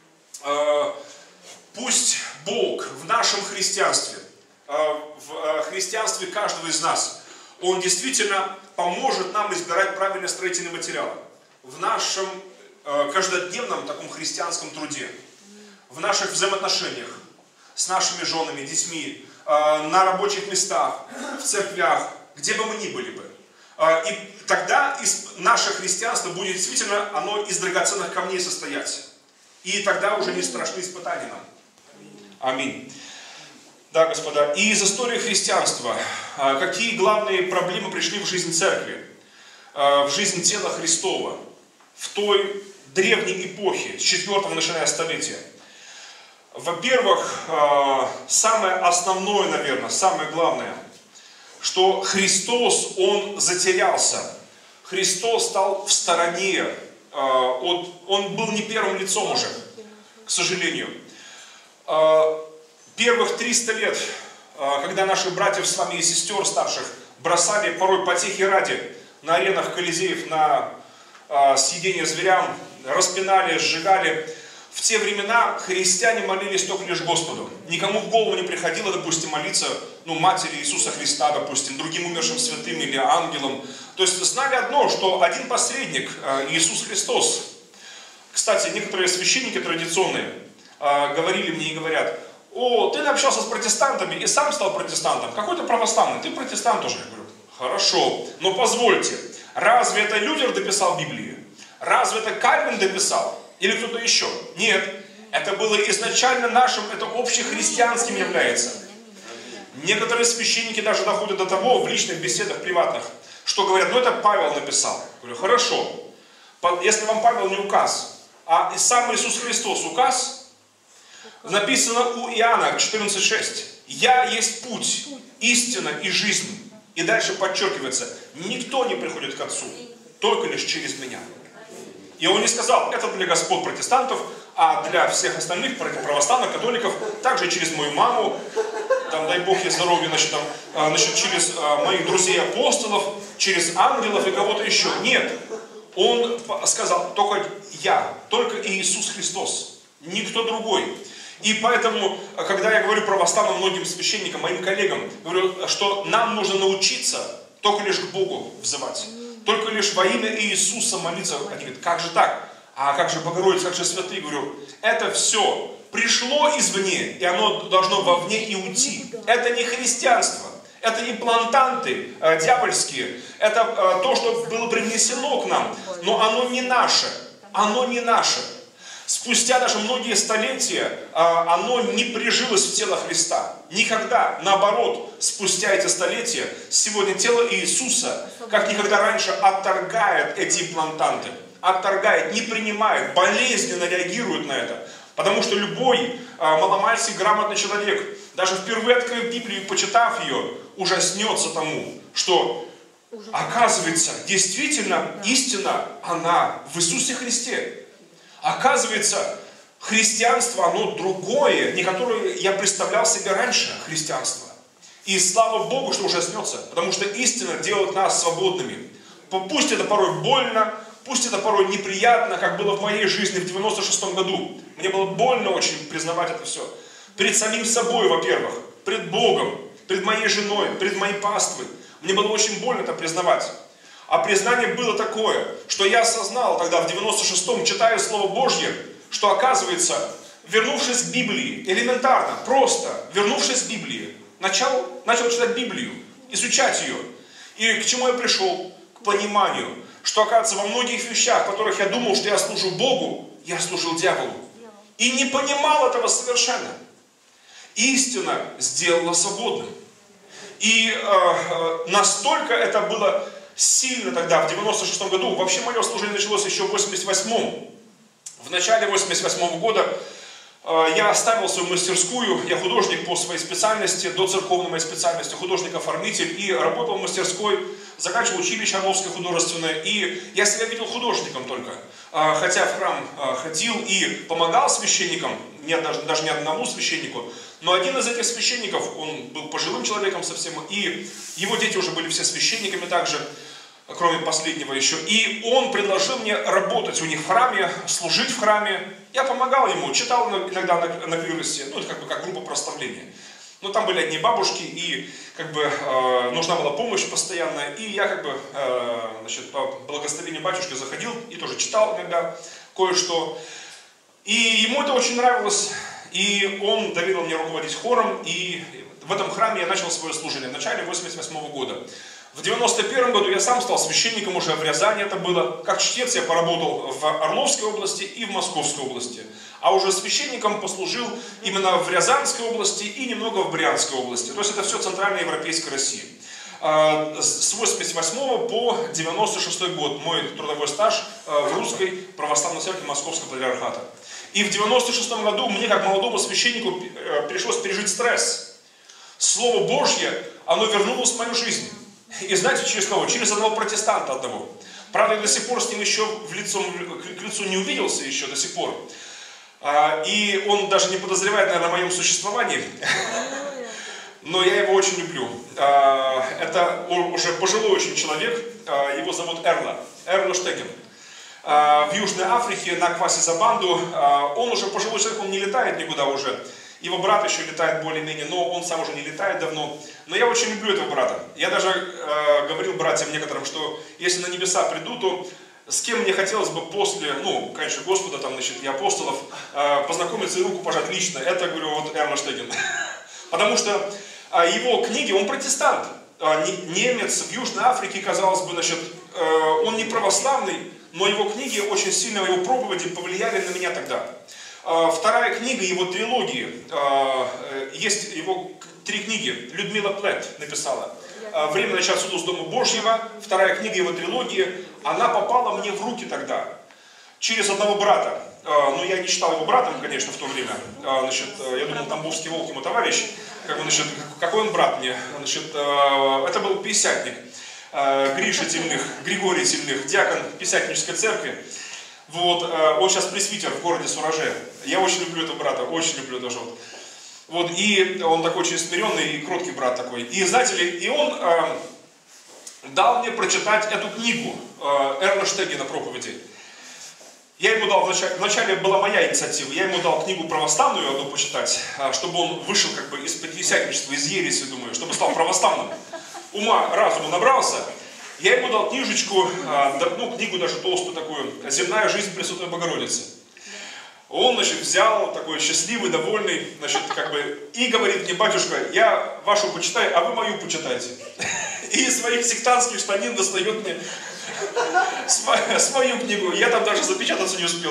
э, пусть Бог в нашем христианстве, э, в э, христианстве каждого из нас, Он действительно поможет нам избирать правильные строительные материалы в нашем э, каждодневном таком христианском труде, в наших взаимоотношениях с нашими женами, детьми, э, на рабочих местах, в церквях, где бы мы ни были бы. И тогда наше христианство будет действительно, оно из драгоценных камней состоять. И тогда уже не страшны испытания нам. Аминь. Да, господа. И из истории христианства, какие главные проблемы пришли в жизнь церкви, в жизнь тела Христова, в той древней эпохе, с четвёртого начиная столетия? Во-первых, самое основное, наверное, самое главное, что Христос, Он затерялся. Христос стал в стороне. Он, он был не первым лицом уже, к сожалению. Первых триста лет, когда наших братьев с вами и сестер старших бросали порой потехи ради на аренах Колизеев на съедение зверям, распинали, сжигали, в те времена христиане молились только лишь Господу. Никому в голову не приходило, допустим, молиться, ну, Матери Иисуса Христа, допустим, другим умершим святым или ангелам. То есть знали одно, что один посредник, Иисус Христос. Кстати, некоторые священники традиционные говорили мне и говорят: о, ты общался с протестантами и сам стал протестантом. Какой ты православный? Ты протестант уже. Я говорю: хорошо, но позвольте, разве это Лютер дописал Библию? Разве это Кальвин дописал? Или кто-то еще? Нет. Это было изначально нашим, это общехристианским является. Некоторые священники даже доходят до того в личных беседах приватных, что говорят: ну это Павел написал. Я говорю: хорошо. Если вам Павел не указ, а и сам Иисус Христос указ, написано у Иоанна четырнадцать шесть. Я есть путь, истина и жизнь. И дальше подчеркивается: никто не приходит к Отцу, только лишь через меня. И он не сказал: это для господ протестантов, а для всех остальных православных, католиков, также через мою маму, там, дай Бог ей здоровья, значит, там, значит, через а, моих друзей апостолов, через ангелов и кого-то еще. Нет. Он сказал: только я, только Иисус Христос, никто другой. И поэтому, когда я говорю православным многим священникам, моим коллегам, говорю, что нам нужно научиться только лишь к Богу взывать. Только лишь во имя Иисуса молиться. Они говорят: как же так? А как же Богородица, как же святые? Говорю: это все пришло извне, и оно должно вовне и уйти. Это не христианство. Это не плантанты э, дьявольские. Это э, то, что было принесено к нам. Но оно не наше. Оно не наше. Спустя даже многие столетия э, оно не прижилось в тело Христа. Никогда. Наоборот, спустя эти столетия, сегодня тело Иисуса, как никогда раньше, отторгает эти имплантанты. Отторгает, не принимает, болезненно реагирует на это. Потому что любой э, маломальский грамотный человек, даже впервые открыв Библию и почитав ее, ужаснется тому, что, оказывается, действительно истина, она в Иисусе Христе. Оказывается, христианство, оно другое, не которое я представлял себе раньше, христианство. И слава Богу, что ужаснется, потому что истина делает нас свободными. Пусть это порой больно, пусть это порой неприятно, как было в моей жизни в девяносто шестом году. Мне было больно очень признавать это все. Перед самим собой, во-первых, пред Богом, пред моей женой, пред моей паствой. Мне было очень больно это признавать. А признание было такое, что я осознал тогда в девяносто шестом, читая Слово Божье, что оказывается, вернувшись к Библии, элементарно, просто, вернувшись к Библии, начал, начал читать Библию, изучать ее. И к чему я пришел? К пониманию, что, оказывается, во многих вещах, в которых я думал, что я служу Богу, я служил дьяволу. И не понимал этого совершенно. Истина сделала свободным. И э, настолько это было сильно тогда, в девяносто шестом году. Вообще мое служение началось еще в восемьдесят восьмом. В начале восемьдесят восьмого года э, я оставил свою мастерскую. Я художник по своей специальности, до церковной моей специальности, художник-оформитель. И работал в мастерской, заканчивал училище Орловское художественное. И я себя видел художником только. Э, хотя в храм э, ходил и помогал священникам, нет, даже, даже не одному священнику. Но один из этих священников, он был пожилым человеком совсем, и его дети уже были все священниками также, кроме последнего еще. И он предложил мне работать у них в храме, служить в храме. Я помогал ему, читал иногда на, на клиросе, ну это как бы как группа прославления. Но там были одни бабушки, и как бы э, нужна была помощь постоянная. И я как бы, э, значит, по благословению батюшки заходил и тоже читал иногда кое-что. И ему это очень нравилось. И он доверил мне руководить хором, и в этом храме я начал свое служение в начале восемьдесят восьмого года. В девяносто первом году я сам стал священником, уже в Рязани это было. Как чтец я поработал в Орловской области и в Московской области. А уже священником послужил именно в Рязанской области и немного в Брянской области. То есть это все центральноевропейская Россия. С восемьдесят восьмого по девяносто шестой год мой трудовой стаж в Русской Православной Церкви Московского Патриархата. И в девяносто шестом году мне, как молодому священнику, пришлось пережить стресс. Слово Божье, оно вернулось в мою жизнь. И знаете, через кого? Через одного протестанта одного. Правда, я до сих пор с ним еще в лицо, к лицу не увиделся еще до сих пор. И он даже не подозревает, наверное, о моем существовании. Но я его очень люблю. Это уже пожилой очень человек. Его зовут Эрла. Эрла Штеген. В Южной Африке, на Кваси-Забанду. Он уже пожилой человек, он не летает никуда уже. Его брат еще летает более-менее, но он сам уже не летает давно. Но я очень люблю этого брата. Я даже э, говорил братьям некоторым, что если на небеса приду, то с кем мне хотелось бы после, ну, конечно, Господа там, значит, и апостолов, э, познакомиться и руку пожать лично. Это, говорю, вот Эрла Штеген. Потому что э, его книги, он протестант. Э, немец в Южной Африке, казалось бы, значит, э, он не православный, но его книги очень сильно, его проповеди повлияли на меня тогда. Вторая книга его трилогии, есть его три книги, Людмила Плет написала. «Время начать суду с Дома Божьего», вторая книга его трилогии, она попала мне в руки тогда, через одного брата. Ну, я не считал его братом, конечно, в то время. Значит, я думал, Тамбовский волк ему товарищ. Как бы, значит, какой он брат мне? Значит, это был пятидесятник Гриша Тельных, Григорий Тельных, диакон Пятидесятнической церкви. Вот, он сейчас пресвитер в городе Сураже. Я очень люблю этого брата, очень люблю даже вот. Вот, и он такой очень смиренный и кроткий брат такой. И знаете ли, и он э, дал мне прочитать эту книгу э, Эрла Штегена проповеди. Я ему дал, вначале, вначале была моя инициатива, я ему дал книгу православную одну почитать, чтобы он вышел как бы из пятидесятничества, из ереси, думаю, чтобы стал православным. Ума, разума набрался. Я ему дал книжечку, ну, книгу даже толстую такую, «Земная жизнь Пресвятой Богородицы». Он, значит, взял, такой счастливый, довольный, значит, как бы, и говорит мне: батюшка, я вашу почитаю, а вы мою почитайте. И из своих сектантских штанин достает мне свою книгу. Я там даже запечататься не успел.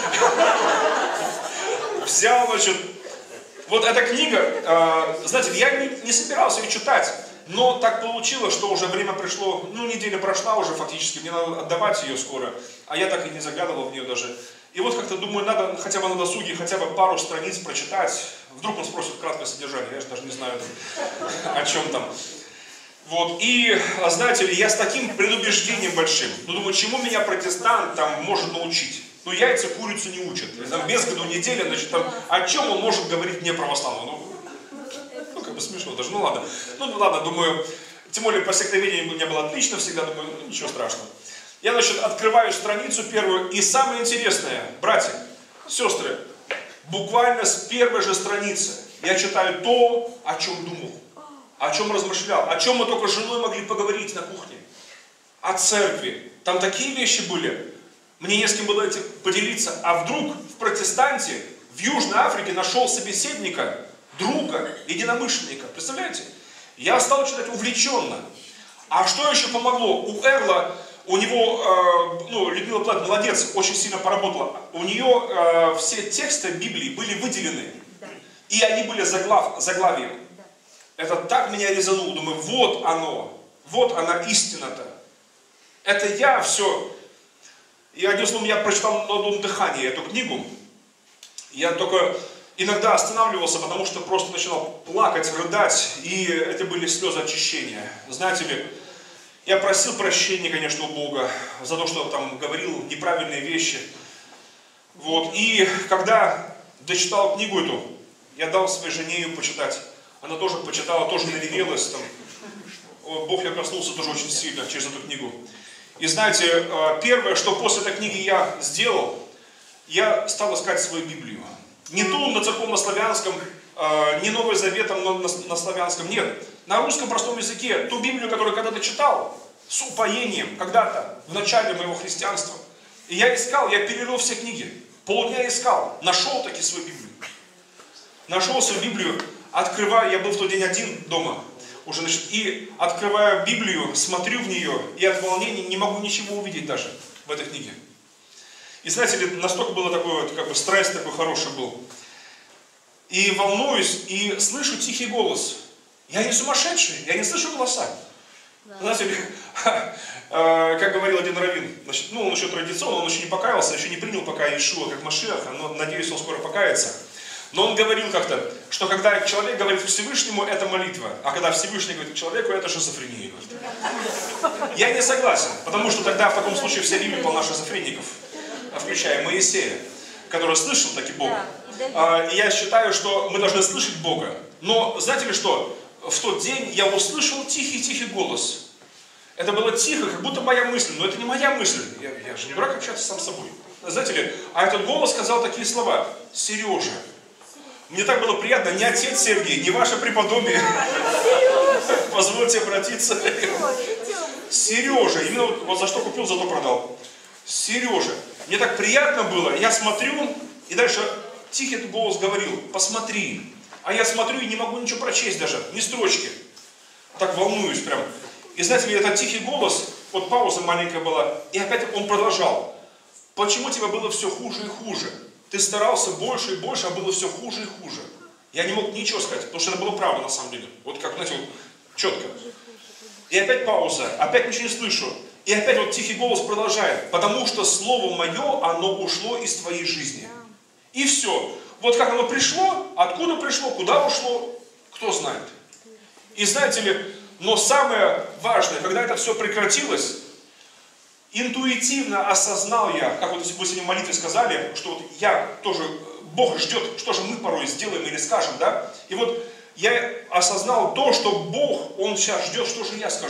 Взял, значит, вот эта книга, знаете, я не собирался ее читать. Но так получилось, что уже время пришло, ну, неделя прошла уже фактически, мне надо отдавать ее скоро, а я так и не заглядывал в нее даже. И вот как-то думаю, надо хотя бы на досуге, хотя бы пару страниц прочитать. Вдруг он спросит краткое содержание, я же даже не знаю, о чем там. Вот, и, знаете ли, я с таким предубеждением большим, ну, думаю, чему меня протестант там может научить? Ну, яйца курицу не учат, там, без году неделя, значит, там, о чем он может говорить мне православному? Ну, как бы смешно даже, ну ладно. Ну ладно, думаю, тем более по сектоведению у меня было отлично всегда, думаю, ну, ничего страшного. Я, значит, открываю страницу первую, и самое интересное, братья, сестры, буквально с первой же страницы я читаю то, о чем думал, о чем размышлял, о чем мы только с женой могли поговорить на кухне, о церкви. Там такие вещи были, мне не с кем было этим поделиться, а вдруг в протестанте в Южной Африке нашел собеседника, друга, единомышленника. Представляете? Я стал читать увлеченно. А что еще помогло? У Эрла, у него, э, ну, Людмила Плат, молодец, очень сильно поработала. У нее э, все тексты Библии были выделены. И они были заглав, заглавием. Это так меня резануло. Думаю, вот оно. Вот она истина-то. Это я все. И одним словом, я прочитал на одном дыхании эту книгу. Я только иногда останавливался, потому что просто начинал плакать, рыдать, и это были слезы очищения. Знаете ли, я просил прощения, конечно, у Бога за то, что там говорил неправильные вещи. Вот. И когда дочитал книгу эту, я дал своей жене ее почитать. Она тоже почитала, тоже наревелась. Там. Бог я коснулся тоже очень сильно через эту книгу. И знаете, первое, что после этой книги я сделал, я стал искать свою Библию. Не ту на церковно-славянском, не Новый Заветом на, на, на славянском, нет. На русском простом языке, ту Библию, которую когда-то читал, с упоением, когда-то, в начале моего христианства. И я искал, я перерыл все книги. Полдня искал, нашел таки свою Библию. Нашел свою Библию, открываю, я был в тот день один дома. уже, значит, и открываю Библию, смотрю в нее, и от волнения не могу ничего увидеть даже в этой книге. И знаете ли, настолько было такое, вот, как бы стресс такой хороший был. И волнуюсь, и слышу тихий голос. Я не сумасшедший, я не слышу голоса. Да. Знаете ли, как говорил один раввин, значит, ну он еще традиционно, он еще не покаялся, еще не принял пока Иешуа как Машиаха, но надеюсь, он скоро покается. Но он говорил как-то, что когда человек говорит Всевышнему, это молитва, а когда Всевышний говорит человеку, это шизофрения. Я не согласен, потому что тогда в таком случае вся Библия полна шизофреников, включая Моисея, который слышал таки Бога. И я считаю, что мы должны слышать Бога. Но знаете ли что? В тот день я услышал тихий-тихий голос. Это было тихо, как будто моя мысль, но это не моя мысль. Я, я же не дурак общаться сам с собой. Знаете ли, а этот голос сказал такие слова: Сережа. Мне так было приятно, не отец Сергей, не ваше преподобие. Позвольте обратиться. Сережа, именно вот, вот за что купил, за то продал. Сережа, мне так приятно было, я смотрю, и дальше тихий голос говорил: посмотри. А я смотрю и не могу ничего прочесть даже, ни строчки. Так волнуюсь прям. И знаете ли, этот тихий голос, вот пауза маленькая была, и опять он продолжал. Почему тебе было все хуже и хуже? Ты старался больше и больше, а было все хуже и хуже. Я не мог ничего сказать, потому что это было правда на самом деле. Вот как, знаете, вот четко. И опять пауза, опять ничего не слышу. И опять вот тихий голос продолжает. Потому что слово мое, оно ушло из твоей жизни. И все. Вот как оно пришло, откуда пришло, куда ушло, кто знает. И знаете ли, но самое важное, когда это все прекратилось, интуитивно осознал я, как вот вы сегодня в молитве сказали, что вот я тоже, Бог ждет, что же мы порой сделаем или скажем, да? И вот я осознал то, что Бог, Он сейчас ждет, что же я скажу.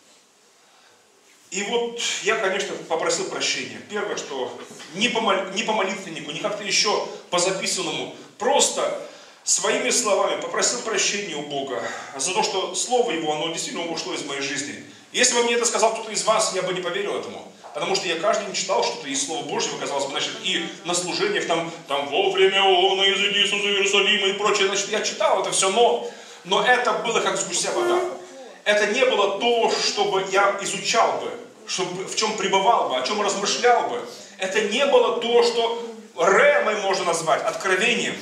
И вот я, конечно, попросил прощения. Первое, что не по, не по молитвеннику, не как-то еще по записанному, просто своими словами попросил прощения у Бога за то, что Слово Его, оно действительно ушло из моей жизни. Если бы мне это сказал кто-то из вас, я бы не поверил этому. Потому что я каждый день читал что-то из Слова Божьего, казалось бы, значит, и на служениях, там, там во время Иона, изыди Иисуса Иерусалима и прочее, значит, я читал это все, но, но это было как с гуся вода. Это не было то, чтобы я изучал бы, чтобы, в чем пребывал бы, о чем размышлял бы. Это не было то, что ремой можно назвать, откровением.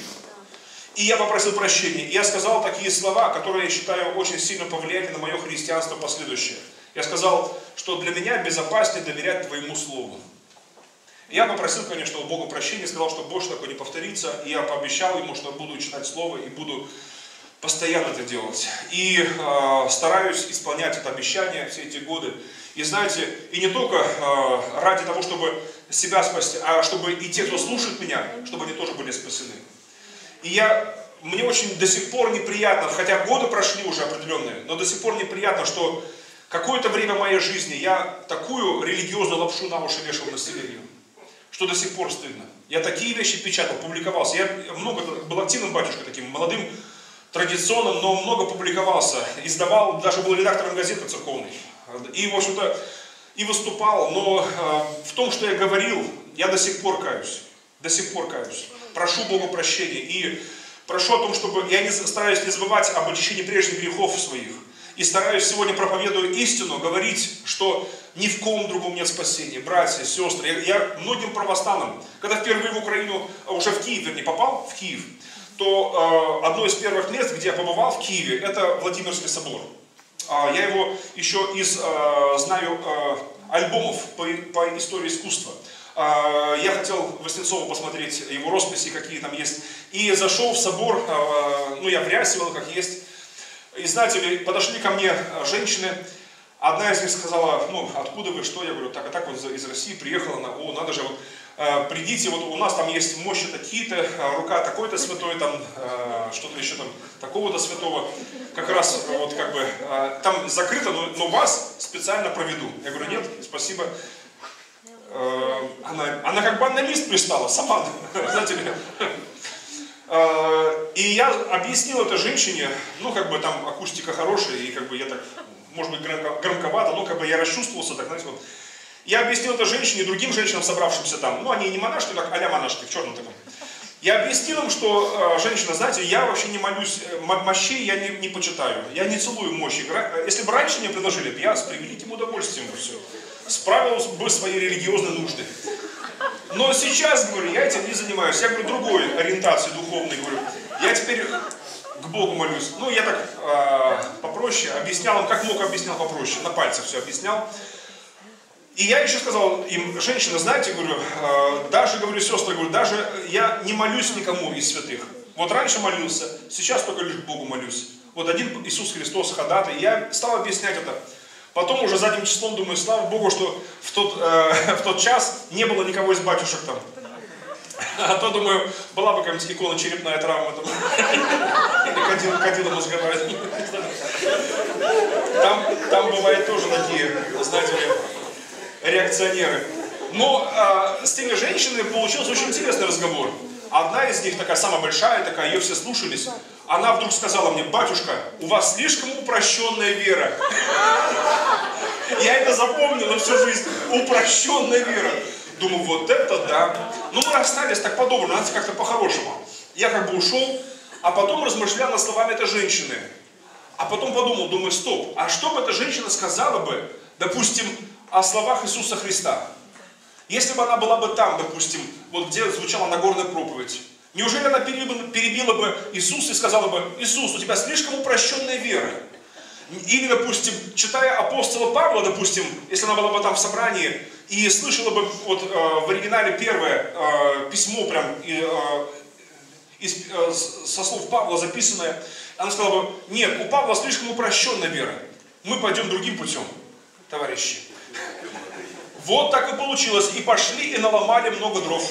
И я попросил прощения. И я сказал такие слова, которые, я считаю, очень сильно повлияли на мое христианство последующее. Я сказал, что для меня безопаснее доверять Твоему Слову. Я попросил, конечно, у Бога прощения, сказал, что больше такое не повторится. И я пообещал Ему, что буду читать Слово и буду постоянно это делать. И э, стараюсь исполнять это обещание все эти годы. И знаете, и не только э, ради того, чтобы себя спасти, а чтобы и те, кто слушает меня, чтобы они тоже были спасены. И я, мне очень до сих пор неприятно, хотя годы прошли уже определенные, но до сих пор неприятно, что какое-то время моей жизни я такую религиозную лапшу на уши вешал населению, что до сих пор стыдно. Я такие вещи печатал, публиковался. Я много был активным батюшкой, таким молодым, традиционным, но много публиковался. Издавал, даже был редактором газеты церковной. И, в общем-то, и выступал. Но э, в том, что я говорил, я до сих пор каюсь. До сих пор каюсь. Прошу Бога прощения. И прошу о том, чтобы я не стараюсь не забывать об очищении прежних грехов своих. И стараюсь сегодня, проповедуя истину, говорить, что ни в ком другом нет спасения. Братья, сестры, я, я многим православным, когда впервые в Украину, уже в Киев, вернее, попал в Киев, то э, одно из первых мест, где я побывал в Киеве, это Владимирский собор. Э, я его еще из, э, знаю, э, альбомов по, по истории искусства. Э, я хотел Воснецову посмотреть его росписи, какие там есть. И зашел в собор, э, ну я в рясе был, как есть. И знаете ли, подошли ко мне женщины, одна из них сказала, ну, откуда вы, что? Я говорю, так, а так вот из России приехала, она, о, надо же, вот, э, придите, вот у нас там есть мощи такие-то, рука такой-то святой, там, э, что-то еще там, такого-то святого, как раз, вот, как бы, э, там закрыто, но, но вас специально проведу. Я говорю, нет, спасибо. Э, она, она как банный лист пристала, сама, знаете ли. И я объяснил этой женщине, ну, как бы там акустика хорошая, и как бы я так, может быть, громко, громковато, но как бы я расчувствовался, так, знаете, вот. Я объяснил этой женщине и другим женщинам, собравшимся там, ну, они не монашки, так а-ля монашки, в черном таком. Я объяснил им, что, женщина, знаете, я вообще не молюсь, мощей я не, не почитаю, я не целую мощи. Если бы раньше мне предложили, я с превеликим удовольствием бы все справил бы свои религиозные нужды. Но сейчас, говорю, я этим не занимаюсь. Я говорю, другой ориентации духовной, говорю. Я теперь к Богу молюсь. Ну, я так э, попроще объяснял им, как мог объяснял попроще. На пальцах все объяснял. И я еще сказал им, женщина, знаете, говорю, э, даже, говорю, сестры, говорю, даже я не молюсь никому из святых. Вот раньше молился, сейчас только лишь к Богу молюсь. Вот один Иисус Христос ходатай. Я стал объяснять это. Потом уже задним числом думаю, слава Богу, что в тот, э, в тот час не было никого из батюшек там. А то, думаю, была бы какая-нибудь икона черепная травма. Там. Или кадила, кадила мозговая. Там, там бывает тоже такие, знаете ли, реакционеры. Но э, с теми женщинами получился очень интересный разговор. Одна из них, такая самая большая, такая, ее все слушались. Она вдруг сказала мне, батюшка, у вас слишком упрощенная вера. Я это запомнил на всю жизнь. Упрощенная вера. Думаю, вот это да. Ну, мы расстались так по-доброму, знаете, как-то по-хорошему. Я как бы ушел, а потом размышлял над словами этой женщины. А потом подумал, думаю, стоп, а что бы эта женщина сказала бы, допустим, о словах Иисуса Христа? Если бы она была бы там, допустим, вот где звучала Нагорная проповедь, неужели она перебила, перебила бы Иисуса и сказала бы, Иисус, у тебя слишком упрощенная вера? Или, допустим, читая апостола Павла, допустим, если она была бы там в собрании, и слышала бы вот, э, в оригинале первое э, письмо, прям и, э, из, э, со слов Павла записанное, она сказала бы, нет, у Павла слишком упрощенная вера, мы пойдем другим путем, товарищи. Вот так и получилось, и пошли, и наломали много дров.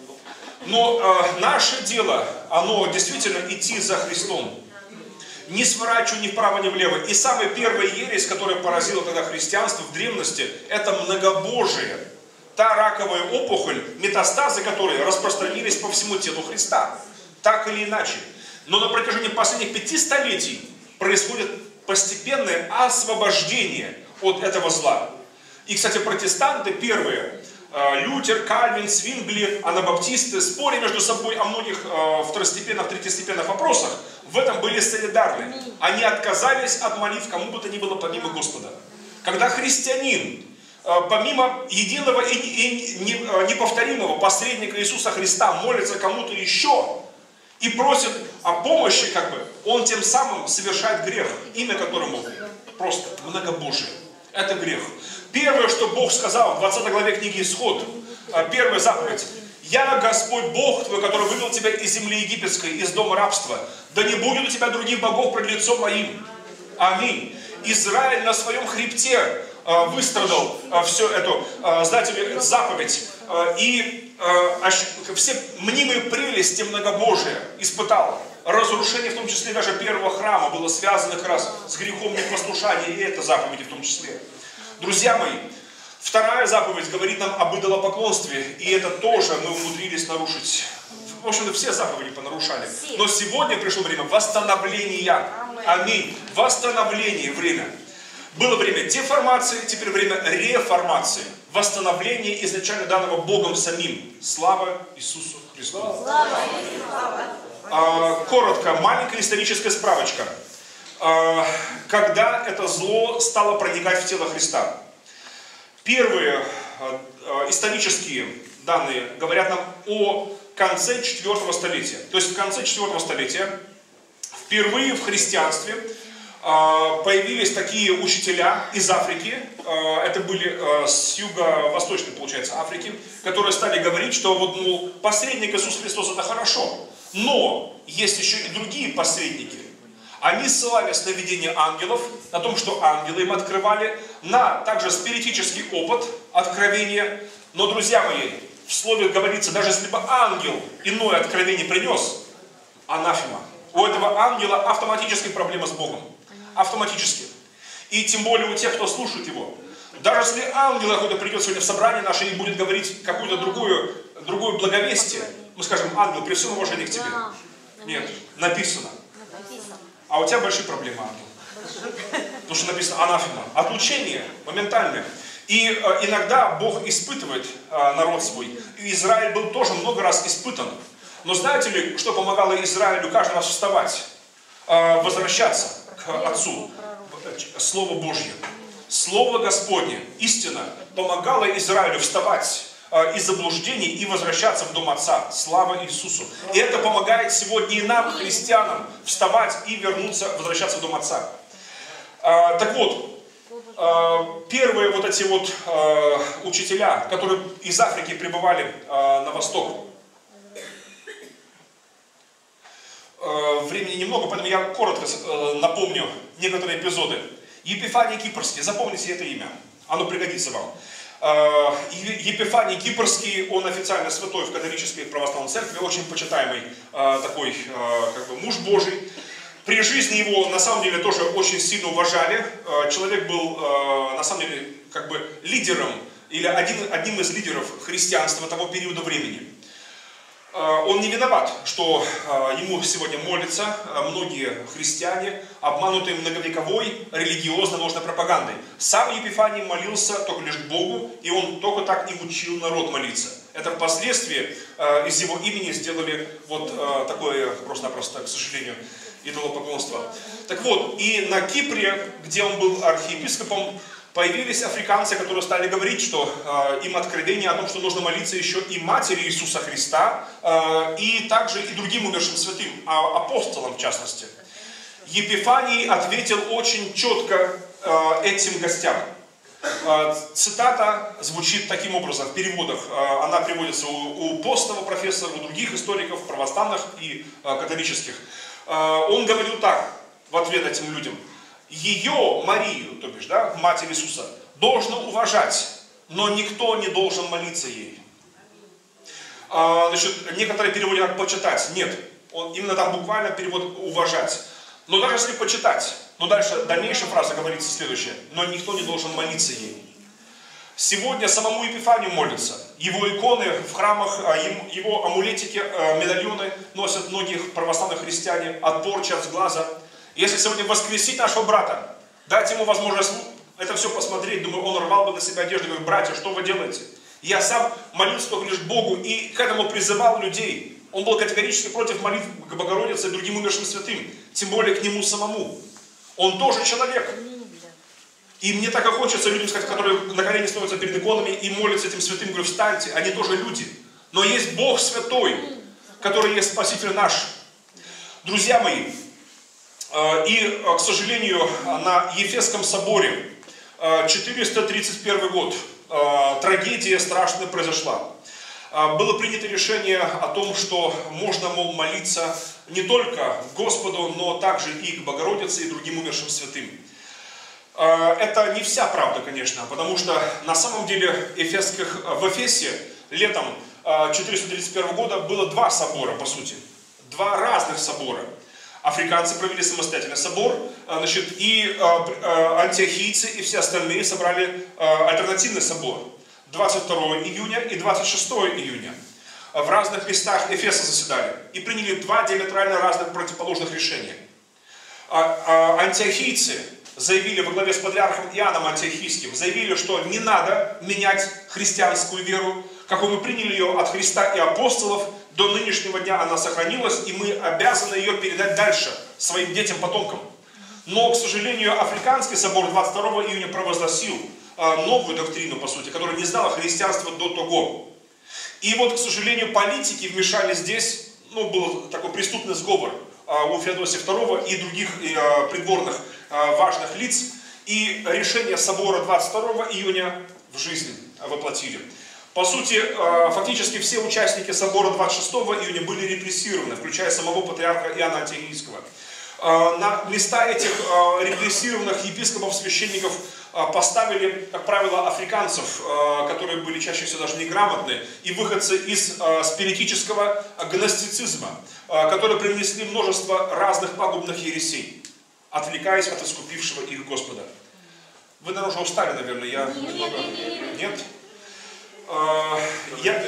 Но э, наше дело, оно действительно идти за Христом. Не сворачивая ни вправо, ни влево. И самая первая ересь, которая поразила тогда христианство в древности, это многобожие. Та раковая опухоль, метастазы которой распространились по всему телу Христа. Так или иначе. Но на протяжении последних пяти столетий происходит постепенное освобождение от этого зла. И, кстати, протестанты первые, Лютер, Кальвин, Свингли, анабаптисты, споря между собой о многих второстепенных, третьестепенных вопросах, в этом были солидарны. Они отказались от молитв кому бы то ни было помимо Господа. Когда христианин, помимо единого и неповторимого посредника Иисуса Христа, молится кому-то еще и просит о помощи, как бы, он тем самым совершает грех, имя которому просто многобожие. Это грех. Первое, что Бог сказал в двадцатой главе книги Исход, первая заповедь. «Я Господь Бог твой, который вывел тебя из земли египетской, из дома рабства. Да не будет у тебя других богов пред лицом моим». Аминь. Израиль на своем хребте выстрадал всю эту, знаете ли, заповедь. И все мнимые прелести многобожия испытал. Разрушение, в том числе даже первого храма, было связано как раз с грехом непослушания, и это заповеди в том числе. Друзья мои, вторая заповедь говорит нам об идолопоклонстве, и это тоже мы умудрились нарушить. В общем-то, все заповеди понарушали. Но сегодня пришло время восстановления. Аминь. Восстановление время. Было время деформации, теперь время реформации. Восстановление изначально данного Богом самим. Слава Иисусу Христу. Слава. Коротко, маленькая историческая справочка. Когда это зло стало проникать в тело Христа. Первые исторические данные говорят нам о конце четвёртого столетия. То есть в конце четвёртого столетия впервые в христианстве появились такие учителя из Африки, это были с юго-восточной, получается, Африки, которые стали говорить, что вот, мол, посредник Иисус Христос это хорошо, но есть еще и другие посредники. Они ссылались на видение ангелов, на том, что ангелы им открывали, на также спиритический опыт откровения. Но, друзья мои, в слове говорится, даже если бы ангел иное откровение принес, анафема. У этого ангела автоматически проблема с Богом. Автоматически. И тем более у тех, кто слушает его. Даже если ангел какой-то придет сегодня в собрание наше и будет говорить какое-то другое, другое благовестие, мы скажем, ангел, при всем уважении к тебе. Нет, написано. А у тебя большие проблемы, ангел. Потому что написано анафема. Отлучение моментальное. И э, иногда Бог испытывает э, народ свой. И Израиль был тоже много раз испытан. Но знаете ли, что помогало Израилю каждый раз вставать, возвращаться к Отцу? Слово Божье. Слово Господне, истина, помогало Израилю вставать из заблуждений и возвращаться в дом Отца. Слава Иисусу. И это помогает сегодня и нам, христианам, вставать и вернуться, возвращаться в дом Отца. Так вот, первые вот эти вот учителя, которые из Африки прибывали на восток, времени немного, поэтому я коротко напомню некоторые эпизоды. Епифаний Кипрский, запомните это имя, оно пригодится вам. Епифаний Кипрский, он официально святой в католической православной церкви, очень почитаемый такой как бы муж Божий. При жизни его на самом деле тоже очень сильно уважали. Человек был на самом деле как бы лидером или один, одним из лидеров христианства того периода времени. Он не виноват, что ему сегодня молятся многие христиане, обманутые многовековой религиозно-ложной пропагандой. Сам Епифаний молился только лишь к Богу, и он только так и учил народ молиться. Это впоследствии из его имени сделали вот такое просто-напросто, к сожалению, идолопоклонство. Так вот, и на Кипре, где он был архиепископом, появились африканцы, которые стали говорить, что э, им откровение о том, что нужно молиться еще и матери Иисуса Христа, э, и также и другим умершим святым, а апостолам в частности. Епифаний ответил очень четко э, этим гостям. Э, цитата звучит таким образом в переводах. Э, она приводится у, у Постова профессора, у других историков, православных и э, католических. Э, он говорил так в ответ этим людям. Ее, Марию, то бишь, да, Матерь Иисуса, должно уважать, но никто не должен молиться ей. А, значит, некоторые переводы как почитать. Нет, он, именно там буквально перевод уважать. Но даже если почитать, но дальше, дальнейшая фраза говорится следующая. Но никто не должен молиться ей. Сегодня самому Епифанию молятся. Его иконы в храмах, его амулетики, медальоны носят многих православных христиане от порчи, от сглаза. Если сегодня воскресить нашего брата, дать ему возможность это все посмотреть, думаю, он рвал бы на себя одежду и говорит: братья, что вы делаете? Я сам молился только лишь Богу и к этому призывал людей. Он был категорически против молитв к Богородице и другим умершим святым, тем более к нему самому. Он тоже человек. И мне так и хочется людям сказать, которые на колени становятся перед иконами и молятся этим святым, говорю: встаньте, они тоже люди. Но есть Бог святой, который есть Спаситель наш. Друзья мои, и, к сожалению, на Ефесском соборе четыреста тридцать первый год трагедия страшная произошла. Было принято решение о том, что можно, мол, молиться не только Господу, но также и к Богородице и другим умершим святым. Это не вся правда, конечно, потому что на самом деле Эфесских, в Эфесе летом четыреста тридцать первого года было два собора, по сути. Два разных собора. Африканцы провели самостоятельный собор, значит, и антиохийцы и все остальные собрали альтернативный собор. двадцать второго июня и двадцать шестого июня. В разных местах Эфеса заседали и приняли два диаметрально разных противоположных решения. Антиохийцы заявили во главе с патриархом Иоанном Антиохийским, заявили, что не надо менять христианскую веру, какой мы приняли ее от Христа и апостолов, до нынешнего дня она сохранилась, и мы обязаны ее передать дальше своим детям, потомкам. Но, к сожалению, Африканский собор двадцать второго июня провозгласил новую доктрину, по сути, которая не знала христианства до того. И вот, к сожалению, политики вмешались здесь, ну, был такой преступный сговор у Феодосия второго и других придворных важных лиц, и решение собора двадцать второго июня в жизнь воплотили. По сути, фактически все участники собора двадцать шестого июня были репрессированы, включая самого патриарха Иоанна Антиохийского. На места этих репрессированных епископов, священников поставили, как правило, африканцев, которые были чаще всего даже неграмотны, и выходцы из спиритического гностицизма, которые принесли множество разных пагубных ересей, отвлекаясь от искупившего их Господа. Вы, наверное, уже устали, наверное, я немного... Нет? Я...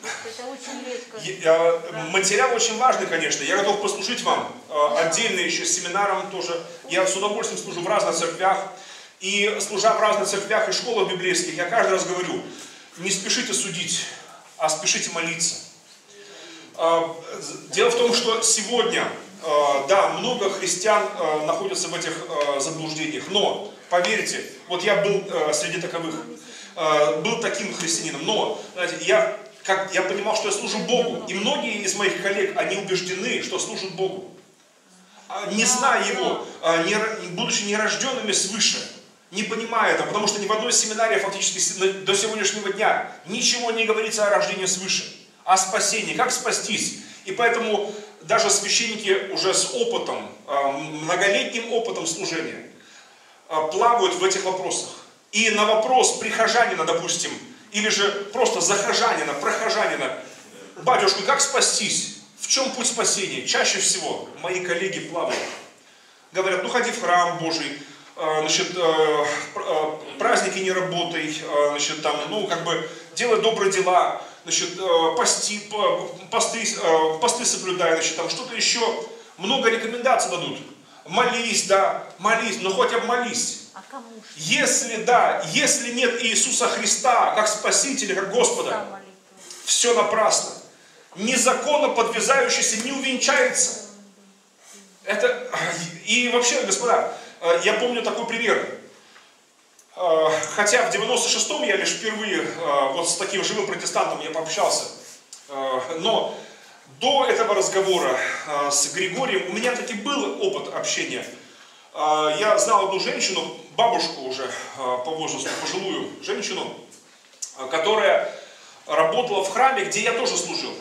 Я... Материал очень важный, конечно. Я готов послужить вам отдельно еще с семинаром тоже. Я с удовольствием служу в разных церквях. И служа в разных церквях и школах библейских, я каждый раз говорю: не спешите судить, а спешите молиться. Дело в том, что сегодня, да, много христиан находятся в этих заблуждениях, но, поверьте, вот я был среди таковых, был таким христианином, но, знаете, я, как, я понимал, что я служу Богу, и многие из моих коллег, они убеждены, что служат Богу, не зная Его, не, будучи нерожденными свыше, не понимая это, потому что ни в одной семинарии фактически до сегодняшнего дня ничего не говорится о рождении свыше, о спасении, как спастись. И поэтому даже священники уже с опытом, многолетним опытом служения, плавают в этих вопросах. И на вопрос прихожанина, допустим, или же просто захожанина, прохожанина, батюшка, как спастись? В чем путь спасения? Чаще всего мои коллеги плавают. Говорят, ну ходи в храм Божий, значит, праздники не работай, значит, там, ну, как бы, делай добрые дела, значит, пости, посты, посты соблюдай, значит, там, что-то еще. Много рекомендаций дадут. Молись, да, молись, но хоть обмолись. Если, да, если нет Иисуса Христа, как Спасителя, как Господа, все напрасно. Незаконно подвязающийся не увенчается. Это, и вообще, господа, я помню такой пример. Хотя в девяносто шестом я лишь впервые вот с таким живым протестантом я пообщался. Но до этого разговора с Григорием у меня таки был опыт общения. Я знал одну женщину, бабушку уже по возрасту, пожилую женщину, которая работала в храме, где я тоже служил.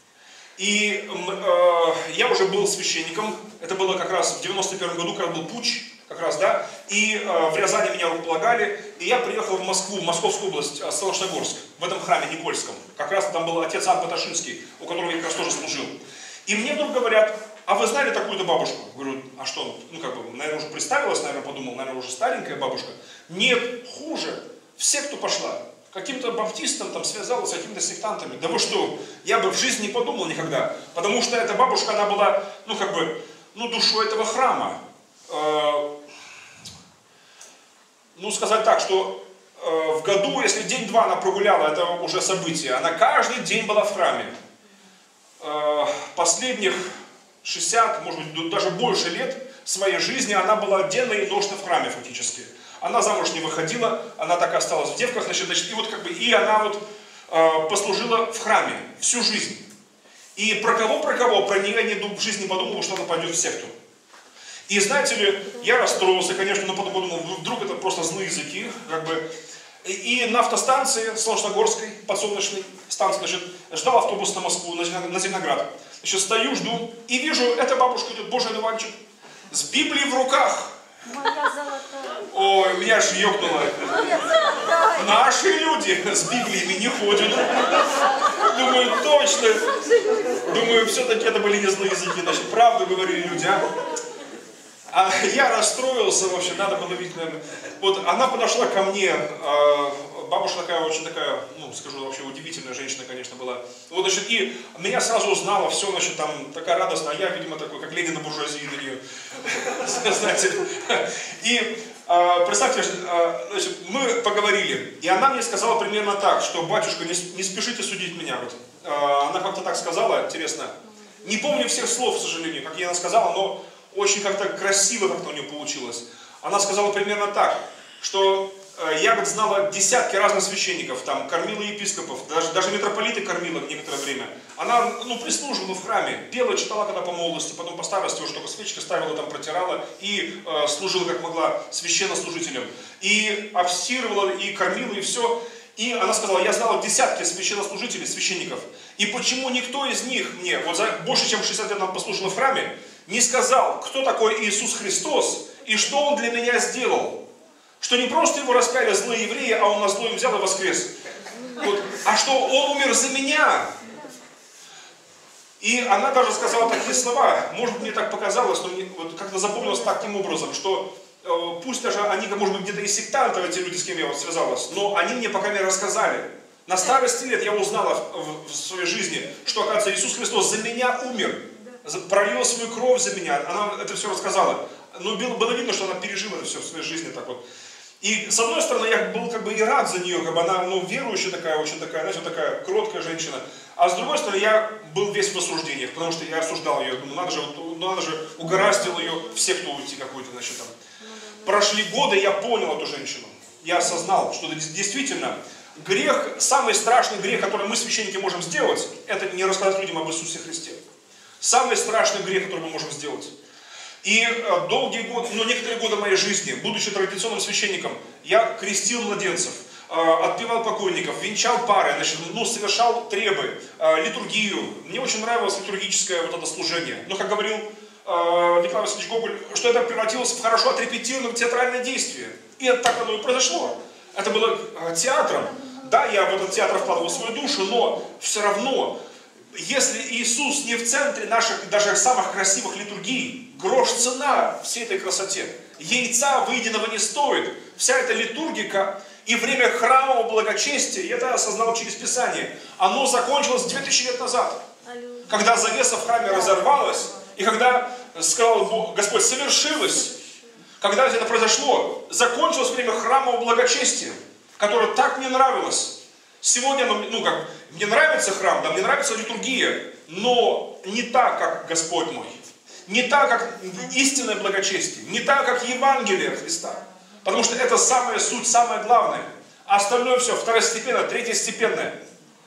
И э, я уже был священником, это было как раз в девяносто первом году, когда был путч, как раз, да, и э, в Рязани меня рукополагали, и я приехал в Москву, в Московскую область, Солнечногорск, в этом храме Никольском, как раз там был отец Ан Баташинский, у которого я как раз тоже служил. И мне вдруг говорят, а вы знали такую-то бабушку? Говорю, а что, ну как бы, наверное, уже представилась, наверное, подумал, наверное, уже старенькая бабушка. Нет, хуже, все, кто пошла. Каким-то баптистом там связалась, с какими-то сектантами. Да вы что, я бы в жизни не подумал никогда. Потому что эта бабушка, она была, ну как бы, ну душой этого храма. Э, ну сказать так, что э, в году, если день-два она прогуляла, это уже событие. Она каждый день была в храме. Э, последних шестьдесят, может быть, даже больше лет своей жизни она была денно и ношно в храме фактически. Она замуж не выходила, она так и осталась в девках, значит, значит, и вот как бы, и она вот э, послужила в храме всю жизнь. И про кого, про кого, про нее я в жизни подумал, что она пойдет в секту. И знаете ли, я расстроился, конечно, но потом подумал, вдруг это просто злые языки, как бы. И на автостанции Солнечногорской, подсолнечной станции, значит, ждал автобус на Москву, на Зеленоград. Значит, стою, жду, и вижу, эта бабушка идет, Божий одуванчик, с Библией в руках. Моя золотая. Ой, меня аж ёкнуло. Наши люди с Библиями не ходят. Думаю, точно. Думаю, все-таки это были не злые языки, значит, правду говорили люди, а? А я расстроился, в общем, надо было видеть, наверное. Вот она подошла ко мне, бабушка такая, очень такая, ну, скажу, вообще удивительная женщина, конечно, была. Вот, значит, и меня сразу узнала, все, значит, там, такая радостная, а я, видимо, такой, как Ленин на буржуазии для нее. Знаете. И, представьте, значит, мы поговорили, и она мне сказала примерно так, что, батюшка, не, не спешите судить меня. Вот. Она как-то так сказала, интересно. Не помню всех слов, к сожалению, как ей она сказала, но очень как-то красиво как-то у нее получилось. Она сказала примерно так, что э, я вот знала десятки разных священников, там, кормила епископов, даже, даже митрополиты кормила некоторое время. Она, ну, прислуживала в храме, пела, читала когда по молодости, потом по старости уже только свечки ставила, там, протирала и э, служила как могла священнослужителем. И обстирывала, и кормила, и все. И она сказала, я знала десятки священнослужителей, священников. И почему никто из них мне, вот за больше чем шестьдесят лет она послужила в храме, не сказал, кто такой Иисус Христос и что Он для меня сделал. Что не просто Его распяли злые евреи, а Он на зло им взял и воскрес. Вот. А что Он умер за меня. И она даже сказала такие слова, может мне так показалось, но вот как-то запомнилось таким образом, что э, пусть даже они, может быть, где-то и сектанты, эти люди, с кем я вот связалась, но они мне пока не рассказали. На старости лет я узнала в, в своей жизни, что, оказывается, Иисус Христос за меня умер. Пролила свою кровь за меня, она это все рассказала. Но было, было видно, что она пережила это все в своей жизни так вот. И с одной стороны, я был как бы и рад за нее, как бы она, ну, верующая такая, очень такая, знаете, вот такая кроткая женщина. А с другой стороны, я был весь в осуждениях, потому что я осуждал ее. Думаю, надо же, ну, надо же, угораздило ее в секту уйти какую-то, значит, там. Прошли годы, я понял эту женщину. Я осознал, что действительно грех, самый страшный грех, который мы, священники, можем сделать, это не рассказать людям об Иисусе Христе. Самый страшный грех, который мы можем сделать. И долгие годы, ну, некоторые годы моей жизни, будучи традиционным священником, я крестил младенцев, отпевал покойников, венчал пары, значит, ну, совершал требы, литургию. Мне очень нравилось литургическое вот это служение. Но, как говорил Николай Васильевич Гоголь, что это превратилось в хорошо отрепетированное театральное действие. И это так оно и произошло. Это было театром. Да, я в этот театр вкладывал свою душу, но все равно, если Иисус не в центре наших даже самых красивых литургий, грош цена всей этой красоте. Яйца выеденного не стоит. Вся эта литургика и время храмового благочестия, я это осознал через Писание, оно закончилось две тысячи лет назад. Когда завеса в храме разорвалась, и когда, сказал Господь, совершилось, когда это произошло, закончилось время храмового благочестия, которое так мне нравилось. Сегодня, ну как, мне нравится храм, да, мне нравится литургия, но не так, как Господь мой. Не так, как истинное благочестие, не так, как Евангелие Христа. Потому что это самая суть, самое главное. А остальное все второстепенное, третьестепенное.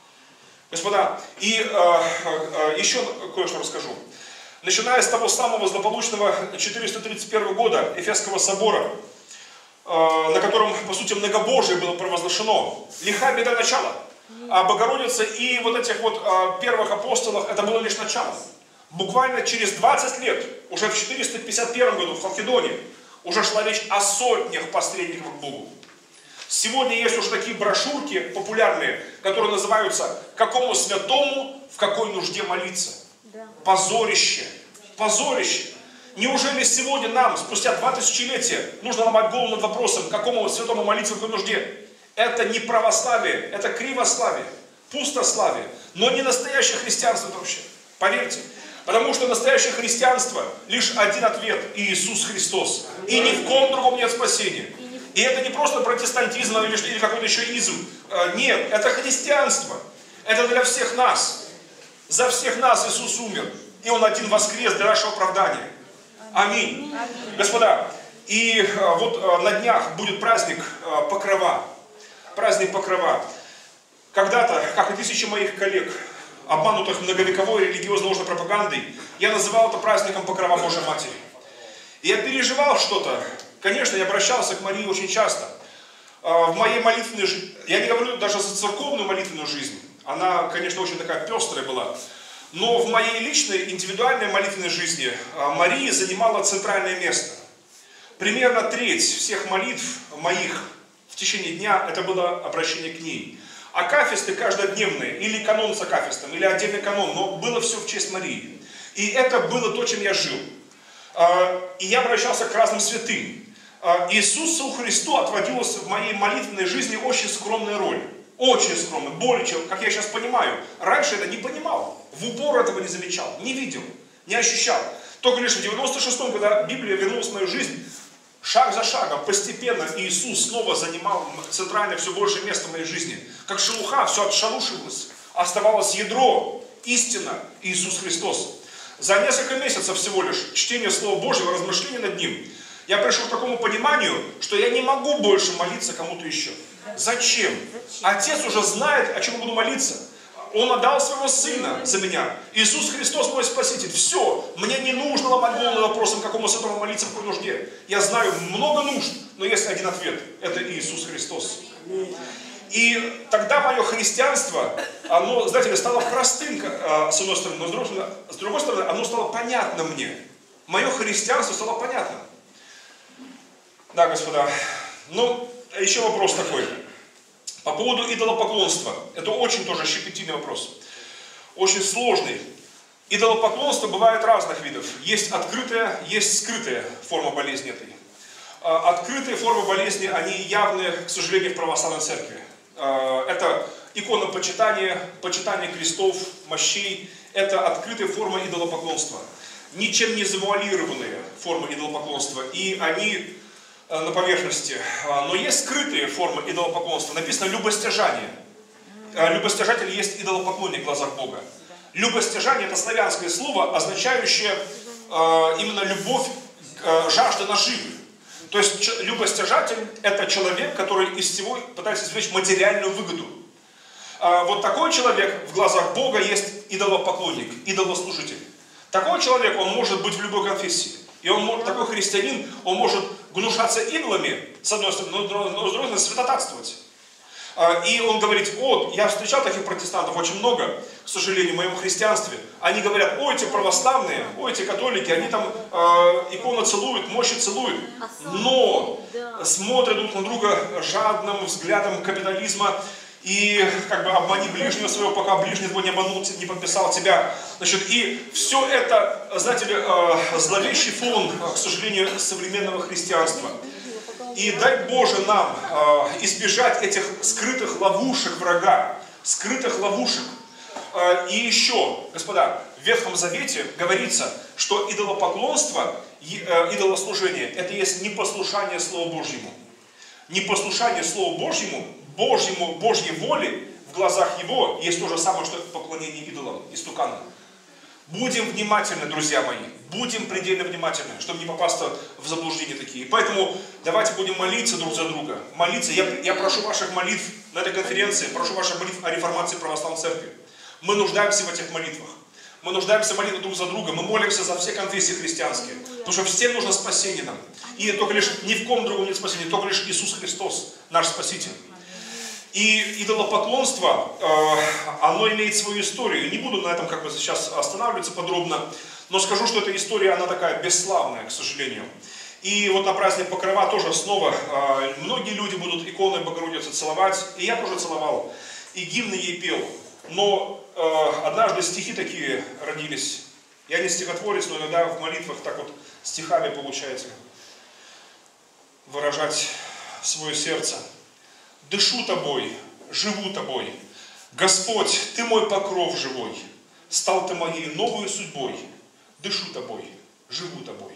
Господа, и э, э, еще кое-что расскажу. Начиная с того самого злополучного четыреста тридцать первого года Эфесского собора, э, на котором, по сути, многобожие было провозглашено, лиха беда начала. А Богородица и вот этих вот э, первых апостолов, это было лишь начало. Буквально через двадцать лет, уже в четыреста пятьдесят первом году в Халкидоне, уже шла речь о сотнях посредников к Богу. Сегодня есть уже такие брошюрки популярные, которые называются «Какому святому в какой нужде молиться». Да. Позорище. Позорище. Неужели сегодня нам, спустя два тысячелетия, нужно ломать голову над вопросом, какому святому молиться в какой нужде? Это не православие, это кривославие, пустославие, но не настоящее христианство вообще. Поверьте. Потому что настоящее христианство лишь один ответ – Иисус Христос. И ни в ком другом нет спасения. И это не просто протестантизм или, или какой-то еще изм. Нет, это христианство. Это для всех нас. За всех нас Иисус умер. И Он один воскрес для нашего оправдания. Аминь. Аминь. Господа, и вот на днях будет праздник Покрова. Праздник Покрова. Когда-то, как и тысячи моих коллег, обманутых многовековой религиозно-ложной пропагандой, я называл это праздником Покрова Божьей Матери. И я переживал что-то. Конечно, я обращался к Марии очень часто. В моей молитвенной жизни, я не говорю даже за церковную молитвенную жизнь, она, конечно, очень такая пестрая была, но в моей личной, индивидуальной молитвенной жизни Мария занимала центральное место. Примерно треть всех молитв моих в течение дня, это было обращение к ней. Акафисты каждодневные, или канон с акафистом, или отдельный канон, но было все в честь Марии. И это было то, чем я жил. И я обращался к разным святым. Иисусу Христу отводилась в моей молитвенной жизни очень скромная роль. Очень скромная, более чем, как я сейчас понимаю. Раньше я это не понимал, в упор этого не замечал, не видел, не ощущал. Только лишь в девяносто шестом, когда Библия вернулась в мою жизнь, шаг за шагом, постепенно Иисус снова занимал центральное все большее место в моей жизни. Как шелуха, все отшелушивалось. Оставалось ядро, истина, Иисус Христос. За несколько месяцев всего лишь чтения Слова Божьего, размышления над Ним, я пришел к такому пониманию, что я не могу больше молиться кому-то еще. Зачем? Отец уже знает, о чем я буду молиться. Он отдал своего Сына за меня. Иисус Христос мой Спаситель. Все. Мне не нужно ломать голову над вопросом, какому святому молиться в какой нужде. Я знаю много нужд, но есть один ответ. Это Иисус Христос. И тогда мое христианство, оно, знаете ли, стало простым, с одной стороны, но с другой, с другой стороны, оно стало понятно мне. Мое христианство стало понятно. Да, господа. Ну, еще вопрос такой. По поводу идолопоклонства. Это очень тоже щепетильный вопрос. Очень сложный. Идолопоклонство бывает разных видов. Есть открытая, есть скрытая форма болезни этой. Открытые формы болезни, они явны, к сожалению, в православной церкви. Это иконопочитание, почитание крестов, мощей. Это открытая форма идолопоклонства. Ничем не завуалированные формы идолопоклонства. И они на поверхности. Но есть скрытые формы идолопоклонства. Написано любостяжание. любостяжатель есть идолопоклонник в глазах Бога. Любостяжание – это славянское слово, означающее э, именно любовь, э, жажда наживы. То есть любостяжатель – это человек, который из всего пытается извлечь материальную выгоду. Э, вот такой человек в глазах Бога есть идолопоклонник, идолослужитель. Такой человек, он может быть в любой конфессии. И он может, такой христианин, он может гнушаться идолами, с одной стороны, но с другой стороны святотатствовать. И он говорит: вот, я встречал таких протестантов очень много, к сожалению, в моем христианстве. Они говорят: ой, эти православные, ой, эти католики, они там э, иконы целуют, мощи целуют, но смотрят друг на друга жадным взглядом капитализма. И как бы обмани ближнего своего, пока ближний твой не обманул, не подписал тебя. Значит, и все это, знаете ли, э, зловещий фон, к сожалению, современного христианства. И дай Боже нам э, избежать этих скрытых ловушек врага, скрытых ловушек. Э, и еще, господа, в Ветхом Завете говорится, что идолопоклонство, э, идолослужение, это есть непослушание Слову Божьему. Непослушание Слову Божьему, Божьему, Божьей воле в глазах Его есть то же самое, что поклонение идолам, истуканам. Будем внимательны, друзья мои, будем предельно внимательны, чтобы не попасть в заблуждения такие. Поэтому давайте будем молиться друг за друга. Молиться. Я, я прошу ваших молитв на этой конференции, прошу ваших молитв о реформации православной церкви. Мы нуждаемся в этих молитвах. Мы нуждаемся в молитве друг за друга. Мы молимся за все конфессии христианские. Потому что всем нужно спасение нам. И только лишь ни в ком другом нет спасения, только лишь Иисус Христос, наш Спаситель. И идолопоклонство, оно имеет свою историю. Не буду на этом как бы сейчас останавливаться подробно, но скажу, что эта история, она такая бесславная, к сожалению. И вот на праздник Покрова тоже снова многие люди будут иконы Богородицы целовать, и я тоже целовал, и гимны ей пел. Но однажды стихи такие родились. Я не стихотворец, но иногда в молитвах так вот стихами получается выражать свое сердце. Дышу тобой, живу тобой. Господь, ты мой покров живой. Стал ты моей новой судьбой. Дышу тобой, живу тобой.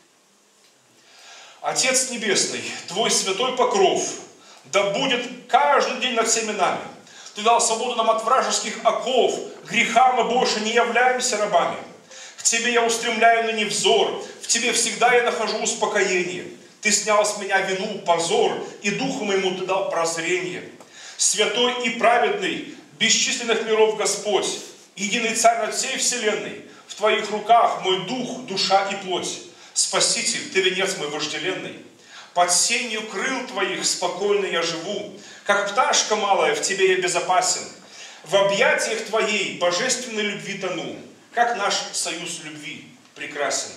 Отец Небесный, твой святой покров да будет каждый день над всеми нами. Ты дал свободу нам от вражеских оков. Греха мы больше не являемся рабами. К тебе я устремляю ныне взор. В тебе всегда я нахожу успокоение. Ты снял с меня вину, позор, и духу моему ты дал прозрение. Святой и праведный, бесчисленных миров Господь, единый царь над всей вселенной, в твоих руках мой дух, душа и плоть. Спаситель, ты венец мой вожделенный. Под сенью крыл твоих спокойно я живу, как пташка малая в тебе я безопасен. В объятиях твоей божественной любви тону, как наш союз любви прекрасен.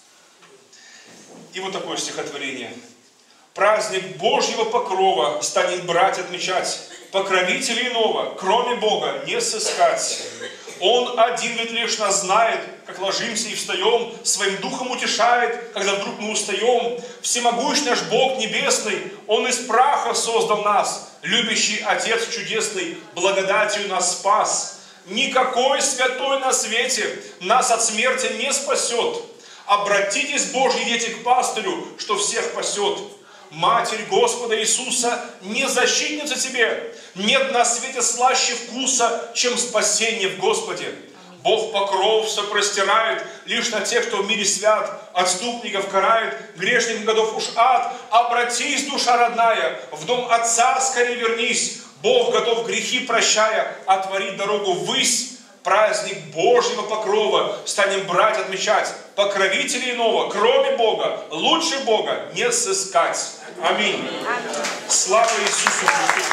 И вот такое стихотворение. Праздник Божьего покрова станет брать отмечать. Покровителей иного, кроме Бога, не сыскать. Он один ведь лишь нас знает, как ложимся и встаем, своим духом утешает, когда вдруг мы устаем. Всемогущ наш Бог небесный, Он из праха создал нас. Любящий Отец чудесный, благодатью нас спас. Никакой святой на свете нас от смерти не спасет. Обратитесь, Божьи дети, к пастырю, что всех пасет. Матерь Господа Иисуса, не защитница тебе. Нет на свете слаще вкуса, чем спасение в Господе. Бог покров все простирает лишь на тех, кто в мире свят, отступников карает, грешникам годов уж ад. Обратись, душа родная, в дом Отца скорее вернись. Бог готов грехи прощая, отворить дорогу ввысь. Праздник Божьего покрова станем брать, отмечать. Покровителей иного, кроме Бога, лучше Бога не сыскать. Аминь. Аминь. Слава Иисусу Христу.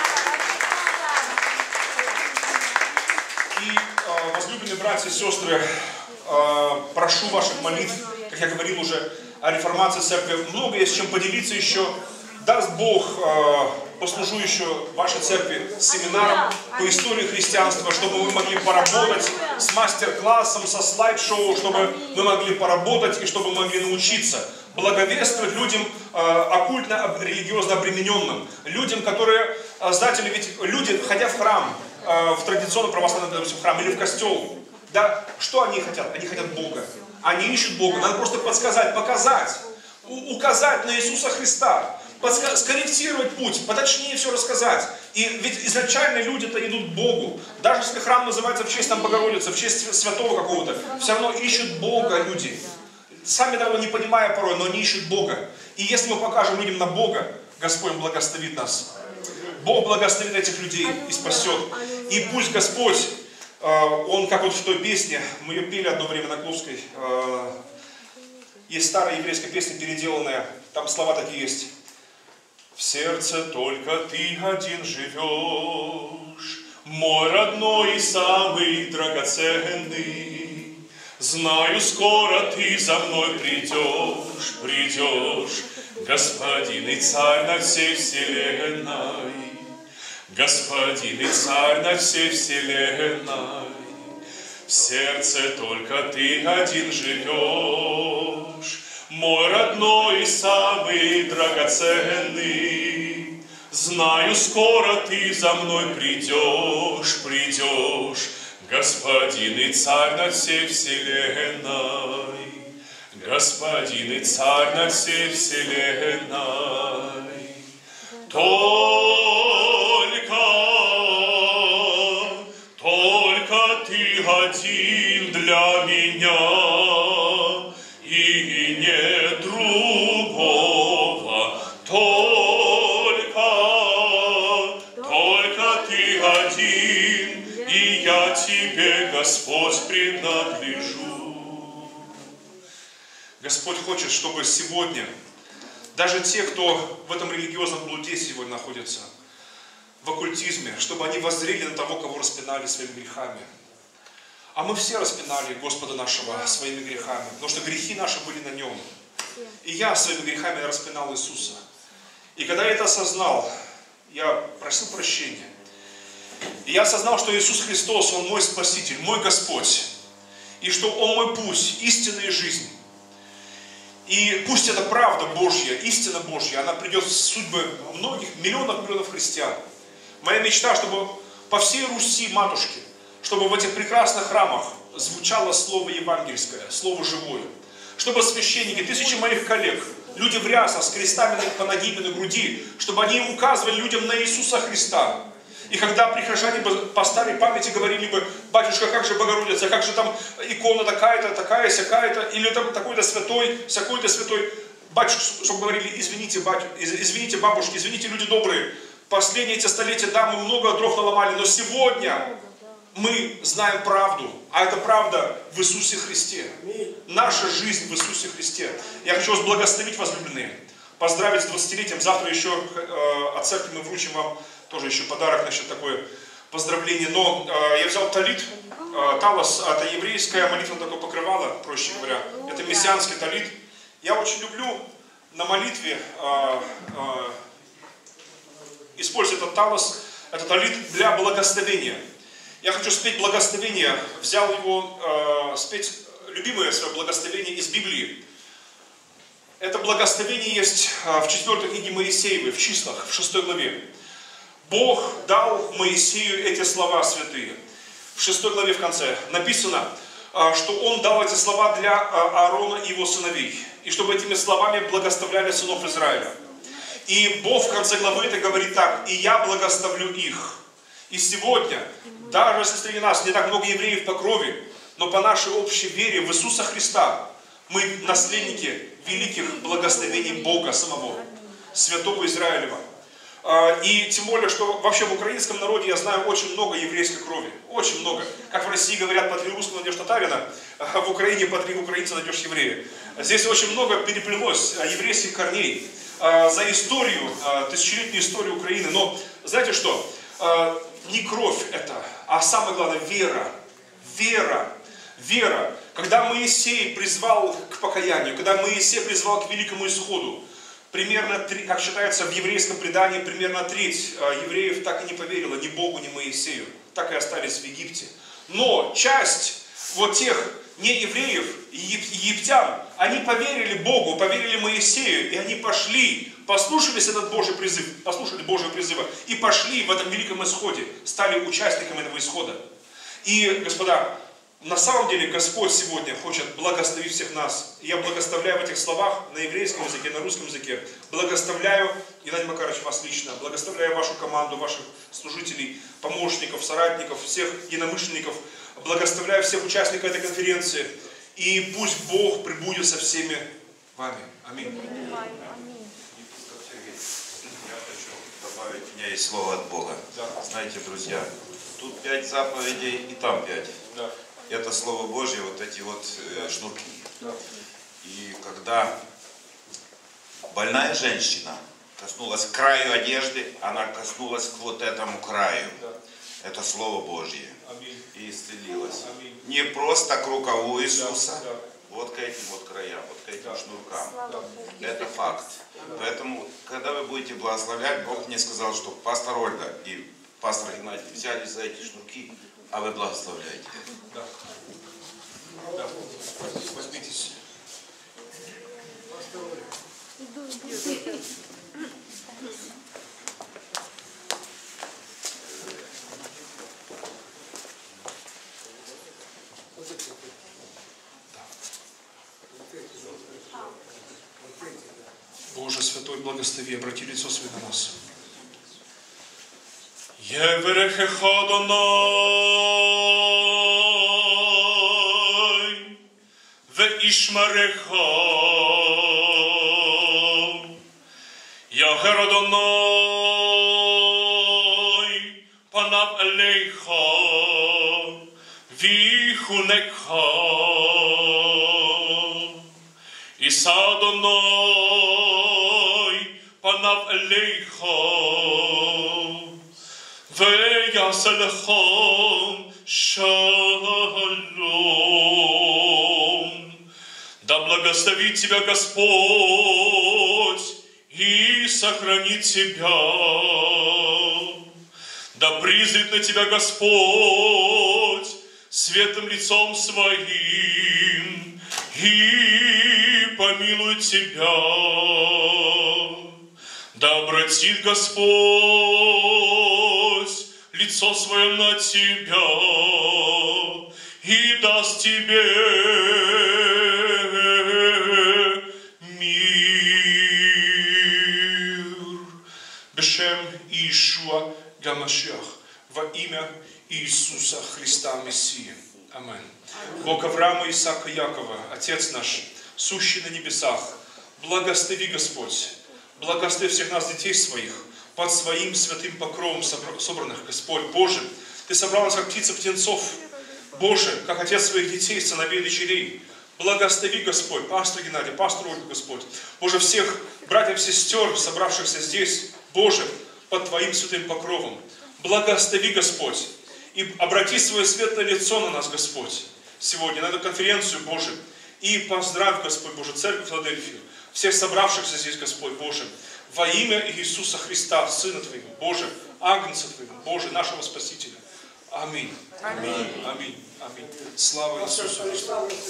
И, э, возлюбленные братья и сестры, э, прошу ваших молитв, как я говорил уже о реформации церкви. Много есть чем поделиться еще. Даст Бог, э, послужу еще вашей церкви семинаром по истории христианства, чтобы мы могли поработать с мастер-классом, со слайд-шоу, чтобы мы могли поработать и чтобы мы могли научиться благовествовать людям э, оккультно-религиозно обремененным, людям, которые, э, знаете ли, ведь люди, ходя в храм, э, в традиционно православный, допустим, храм или в костел, да, что они хотят? Они хотят Бога. Они ищут Бога. Надо просто подсказать, показать, указать на Иисуса Христа. подска- скорректировать путь, поточнее все рассказать. И ведь изначально люди-то идут к Богу. Даже если храм называется в честь там Богородицы, в честь святого какого-то, все равно ищут Бога люди. Сами того не понимая порой, но они ищут Бога. И если мы покажем людям на Бога, Господь благословит нас. Бог благословит этих людей и спасет. И пусть Господь, Он, как вот в той песне, мы ее пели одно время на Кловской, есть старая еврейская песня, переделанная, там слова такие есть. В сердце только ты один живешь, мой родной и самый драгоценный. Знаю, скоро ты за мной придешь, придешь, Господин и Царь над всей вселенной, Господин и Царь над всей вселенной. В сердце только ты один живешь, мой родной и самый драгоценный. Знаю, скоро ты за мной придешь, придешь, Господин и Царь над всей вселенной, Господин и Царь над всей вселенной. Только, только ты один для меня, и нет другого. Только, только ты один, и я тебе, Господь, принадлежу. Господь хочет, чтобы сегодня даже те, кто в этом религиозном блуде сегодня находится, в оккультизме, чтобы они воззрели на того, кого распинали своими грехами. А мы все распинали Господа нашего своими грехами, потому что грехи наши были на Нем. И я своими грехами распинал Иисуса. И когда я это осознал, я просил прощения. И я осознал, что Иисус Христос, Он мой Спаситель, мой Господь. И что Он мой путь, истинная жизнь. И пусть это правда Божья, истина Божья, она придет в судьбы многих, миллионов, миллионов христиан. Моя мечта, чтобы по всей Руси, матушке, чтобы в этих прекрасных храмах звучало слово евангельское, слово живое. Чтобы священники, тысячи моих коллег, люди в рясах с крестами по ноге и на груди, чтобы они указывали людям на Иисуса Христа. И когда прихожане по старой памяти говорили бы: батюшка, как же Богородица, как же там икона такая-то, такая, сякая-то, или там такой-то святой, сякой-то святой, батюшка, чтобы говорили: извините, батю, извините, бабушки, извините, люди добрые, последние эти столетия, да, мы много дров наломали, но сегодня мы знаем правду, а это правда в Иисусе Христе. Наша жизнь в Иисусе Христе. Я хочу вас благословить, возлюбленные, поздравить с двадцатилетием. Завтра еще э, от церкви мы вручим вам тоже еще подарок, значит, такое поздравление. Но э, я взял талит. Э, талос, это еврейское молитвенное такое покрывало, проще говоря. Это мессианский талит. Я очень люблю на молитве э, э, использовать этот талос, этот талит для благословения. Я хочу спеть благословение. Взял его, э, спеть любимое свое благословение из Библии. Это благословение есть в четвертой книге Моисеевой, в числах, в шестой главе. Бог дал Моисею эти слова святые. В шестой главе в конце написано, что Он дал эти слова для Аарона и его сыновей. И чтобы этими словами благословляли сынов Израиля. И Бог в конце главы это говорит так: «И я благословлю их». И сегодня, даже если среди нас не так много евреев по крови, но по нашей общей вере в Иисуса Христа, мы наследники великих благословений Бога самого, святого Израилева. И тем более, что вообще в украинском народе я знаю очень много еврейской крови. Очень много. Как в России говорят, по три русского найдешь татарина, а в Украине по три украинца найдешь еврея. Здесь очень много переплелось еврейских корней за историю, тысячелетнюю историю Украины. Но знаете что? Не кровь это, а самое главное вера. Вера. Вера. Когда Моисей призвал к покаянию, когда Моисей призвал к великому исходу, примерно, как считается в еврейском предании, примерно треть евреев так и не поверила ни Богу, ни Моисею. Так и остались в Египте. Но часть вот тех неевреев, египтян, они поверили Богу, поверили Моисею, и они пошли, послушались этот Божий призыв, послушали Божьего призыва, и пошли в этом великом исходе, стали участниками этого исхода. И, господа, на самом деле Господь сегодня хочет благословить всех нас. И я благословляю в этих словах на еврейском языке, на русском языке. Благословляю, Геннадий Макарович, вас лично. Благословляю вашу команду, ваших служителей, помощников, соратников, всех единомышленников. Благословляю всех участников этой конференции. И пусть Бог пребудет со всеми вами. Аминь. Я хочу добавить, у меня есть слово от Бога. Да. Знаете, друзья, тут пять заповедей и там пять. Да. Это Слово Божье, вот эти вот э, шнурки. Да. И когда больная женщина коснулась краю одежды, она коснулась к вот этому краю. Да. Это Слово Божье. Аминь. И исцелилась. Аминь. Не просто к рукаву Иисуса, да. Да. Вот к этим вот краям, вот к этим да. шнуркам. Да. Это факт. Да. Поэтому, когда вы будете благословлять, Бог мне сказал, что пастор Ольга и пастор Геннадий взялись за эти шнурки, а вы благословляете. Да. Да. Возьмитесь. Боже Святой, благослови, обрати лицо свое на нас. Еврехеха Адонай, Веишмареха, Яхер Адонай, Панав Элейха, Вихунекха, Иса Адонай, Панав Элейха, Веяселехом шалом. Да благословит тебя Господь и сохранит тебя. Да призрит на тебя Господь светлым лицом своим и помилует тебя. Да обратит Господь лицо свое на тебя и даст тебе мир. Бешем Иешуа Гамашиах, во имя Иисуса Христа Мессии. Аминь. Бог Авраама, Исаака, Якова, Отец наш, сущий на небесах, благослови Господь, благослови всех нас, детей своих, под своим святым покровом собранных, Господь Боже. Ты собрал нас, как птица птенцов, Боже, как Отец своих детей, сыновей и дочерей. Благослови, Господь, пастор Геннадий, пастор Ольгу, Господь. Боже, всех братьев и сестер, собравшихся здесь, Боже, под Твоим святым покровом. Благослови, Господь, и обрати свое светлое лицо на нас, Господь, сегодня, на эту конференцию, Боже. И поздравь, Господь Боже, Церковь Филадельфию, всех собравшихся здесь, Господь Боже, во имя Иисуса Христа, Сына Твоего, Боже, Агнца Твоего, Боже, нашего Спасителя. Аминь. Аминь. Аминь. Аминь. Слава Иисусу Христу.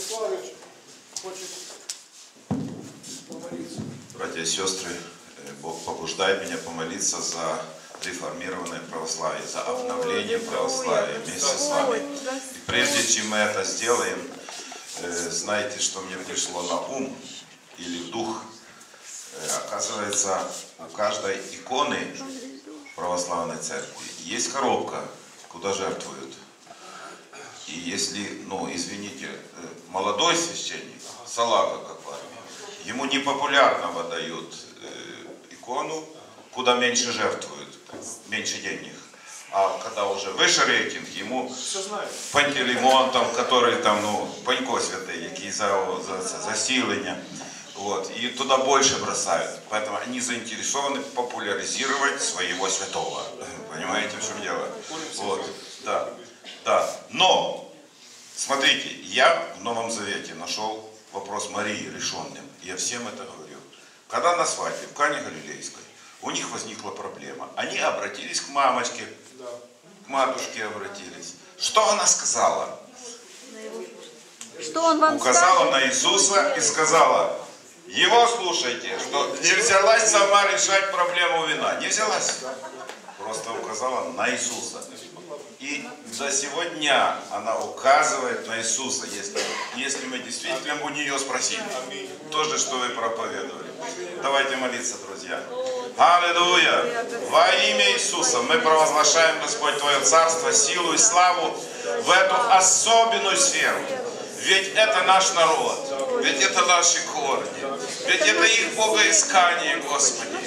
Братья и сестры, Бог побуждает меня помолиться за реформированное православие, за обновление православия вместе с вами. И прежде чем мы это сделаем, знаете, что мне пришло на ум или в дух. Оказывается, у каждой иконы православной церкви есть коробка, куда жертвуют. И если, ну, извините, молодой священник, салага, как в армии, ему непопулярно выдают икону, куда меньше жертвуют, меньше денег. А когда уже выше рейтинг, ему Пантелеймон, там, который там, ну, Панько святий, який за, за, за засилення. Вот, и туда больше бросают. Поэтому они заинтересованы популяризировать своего святого. Понимаете, в чем дело? Вот, да, да. Но, смотрите, я в Новом Завете нашел вопрос Марии решенным. Я всем это говорю. Когда на свадьбе в Кане Галилейской у них возникла проблема. Они обратились к мамочке, к матушке обратились. Что она сказала? Что он вам указала скажет? на Иисуса и сказала: его слушайте, что не взялась сама решать проблему вина. Не взялась. Просто указала на Иисуса. И И до сегодня она указывает на Иисуса, если, если мы действительно у нее спросили. То же, что вы проповедовали. Давайте молиться, друзья. Аллилуйя! Во имя Иисуса мы провозглашаем, Господь, Твое Царство, силу и славу в эту особенную сферу. Ведь это наш народ, ведь это наши корни, ведь это их богоискание, Господи.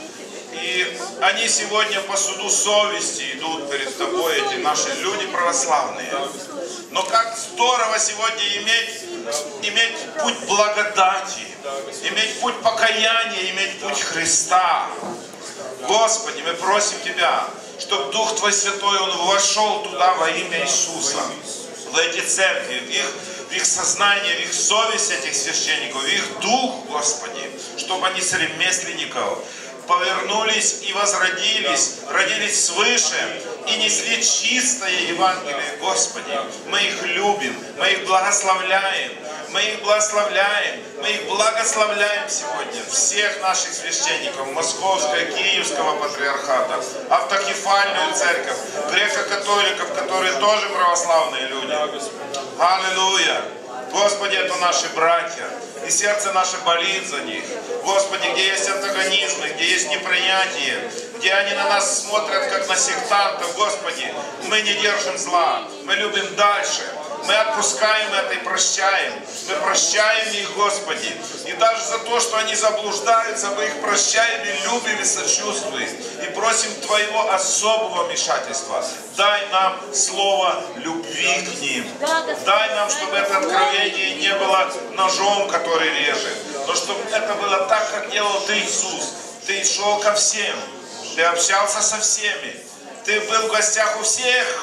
И они сегодня по суду совести идут перед Тобой, эти наши люди православные. Но как здорово сегодня иметь, иметь путь благодати, иметь путь покаяния, иметь путь Христа. Господи, мы просим Тебя, чтобы Дух Твой Святой, Он вошел туда во имя Иисуса, в эти церкви, в их, в их сознание, в их совесть этих священников, в их дух, Господи, чтобы они с ремесленников повернулись и возродились, родились свыше и несли чистое Евангелие, Господи. Мы их любим, мы их благословляем, мы их благословляем, мы их благословляем сегодня, всех наших священников, Московского, Киевского патриархата, автокефальную церковь, греко-католиков, которые тоже православные люди. Аллилуйя! Господи, это наши братья, и сердце наше болит за них. Господи, где есть антагонизмы, где есть непринятие, где они на нас смотрят, как на сектантов, Господи, мы не держим зла, мы любим дальше. Мы отпускаем это и прощаем. Мы прощаем их, Господи. И даже за то, что они заблуждаются, мы их прощаем и любим и сочувствуем. И просим Твоего особого вмешательства. Дай нам слово любви к ним. Дай нам, чтобы это откровение не было ножом, который режет, но чтобы это было так, как делал Ты, Иисус. Ты шел ко всем. Ты общался со всеми. Ты был в гостях у всех.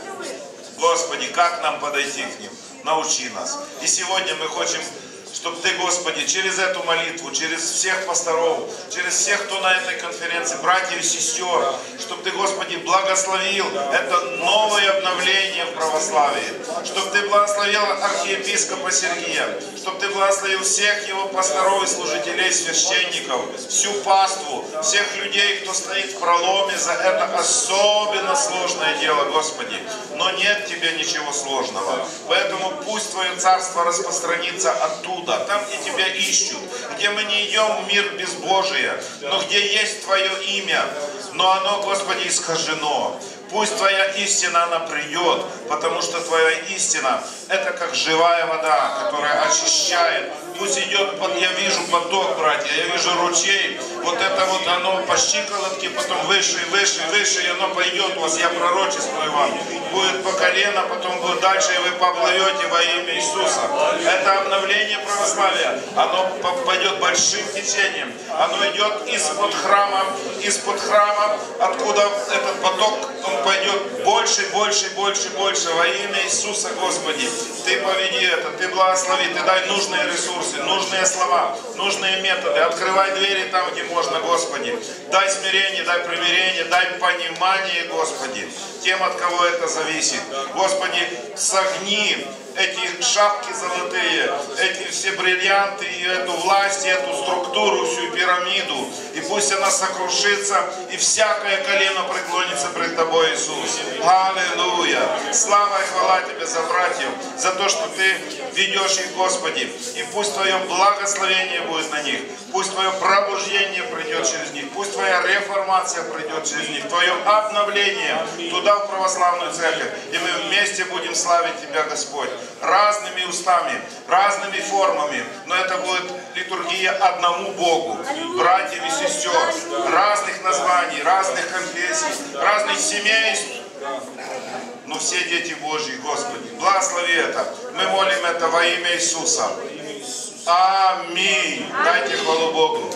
Господи, как нам подойти к ним? Научи нас. И сегодня мы хотим, чтобы Ты, Господи, через эту молитву, через всех пасторов, через всех, кто на этой конференции, братьев и сестер, чтобы Ты, Господи, благословил это новое обновление в православии, чтобы Ты благословил архиепископа Сергия, чтобы Ты благословил всех его пасторов и служителей, священников, всю паству, всех людей, кто стоит в проломе за это особенно сложное дело, Господи. Но нет Тебе ничего сложного. Поэтому пусть Твое царство распространится оттуда, там, где Тебя ищут, где мы не идем в мир безбожия, но где есть Твое имя, но оно, Господи, искажено. Пусть Твоя истина, она придет, потому что Твоя истина, это как живая вода, которая очищает. Пусть идет, я вижу поток, братья, я вижу ручей, вот это вот оно по щиколотке, потом выше и выше и выше, и оно пойдет у вас, я пророчествую вам. Будет по колено, потом будет дальше, и вы поплывете во имя Иисуса. Это обновление православия, оно пойдет большим течением, оно идет из-под храма, из-под храма, откуда этот поток, он пойдет больше, больше, больше, больше во имя Иисуса, Господи. Ты поведи это, Ты благослови, Ты дай нужные ресурсы, нужные слова, нужные методы. Открывай двери там, где можно, Господи. Дай смирение, дай примирение, дай понимание, Господи, тем, от кого это зависит. Господи, согни эти шапки золотые, эти все бриллианты, и эту власть, и эту структуру, всю пирамиду. И пусть она сокрушится, и всякое колено преклонится пред Тобой, Иисус. Аллилуйя! Слава и хвала Тебе за братьев, за то, что Ты ведешь их, Господи. И пусть Твое благословение будет на них. Пусть Твое пробуждение придет через них. Пусть Твоя реформация придет через них. Твое обновление туда, в православную церковь. И мы вместе будем славить Тебя, Господь. Разными устами, разными формами. Но это будет литургия одному Богу. Братьев и сестер. Разных названий, разных конфессий, разных семейств. Но все дети Божьи, Господи. Благослови это. Мы молим это во имя Иисуса. Аминь. Дайте хвалу Богу.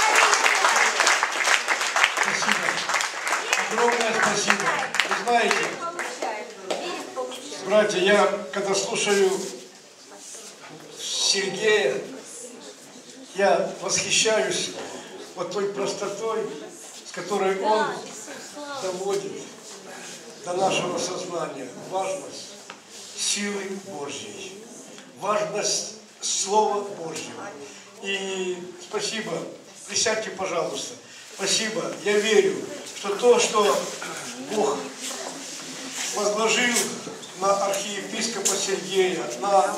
Спасибо. Огромное спасибо. Вы знаете, братья, я когда слушаю Сергея, я восхищаюсь вот той простотой, с которой он доводит до нашего сознания важность силы Божьей, важность Слова Божьего. И спасибо, присядьте, пожалуйста. Спасибо, я верю, что то, что Бог возложил на архиепископа Сергея, на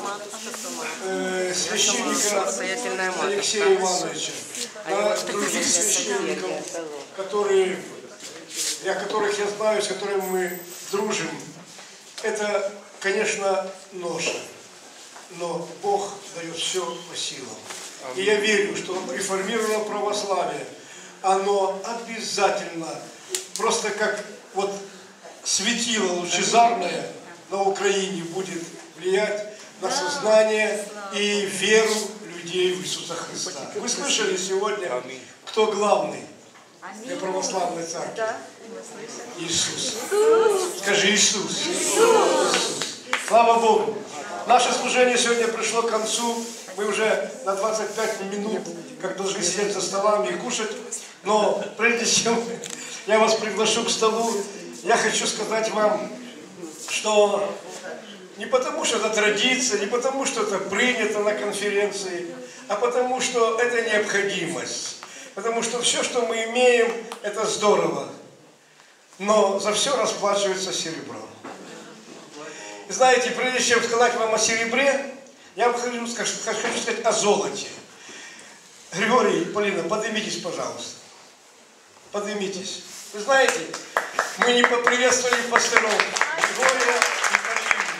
э, священника Алексея Ивановича, на других священников, которые, для которых я знаю, с которыми мы дружим. Это, конечно, ноша, но Бог дает все по силам. И я верю, что реформированное православие, оно обязательно, просто как вот светило лучезарное на Украине, будет влиять на сознание и веру людей в Иисуса Христа. Вы слышали сегодня, кто главный для православной церкви? Иисус. Скажи Иисус. Иисус. Слава Богу. Наше служение сегодня пришло к концу. Мы уже на двадцать пять минут, как должны сидеть за столами и кушать. Но прежде чем я вас приглашу к столу, я хочу сказать вам, что не потому, что это традиция, не потому, что это принято на конференции, а потому, что это необходимость. Потому что все, что мы имеем, это здорово. Но за все расплачивается серебром. И знаете, прежде чем сказать вам о серебре, я хочу сказать о золоте. Григорий и Полина, поднимитесь, пожалуйста. Поднимитесь. Вы знаете, мы не поприветствовали пасторов Григория и Полину.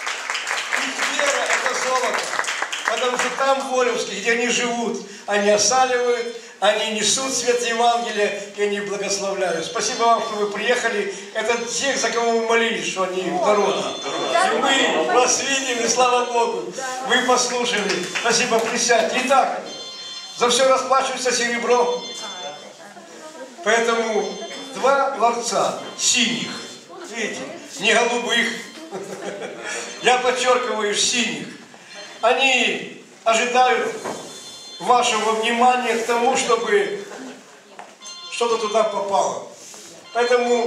Их вера – это золото. Потому что там, в Волевске, где они живут, они осаливают, они несут свет Евангелия, и они благословляют. Спасибо вам, что вы приехали. Это те, за кого мы молились, что они в народе. И мы вас видели, слава Богу. Вы послушали. Спасибо, присядьте. Итак, за все расплачивается серебро. Поэтому два ларца синих, видите, не голубых, я подчеркиваю, синих, они ожидают вашего внимания к тому, чтобы что-то туда попало. Поэтому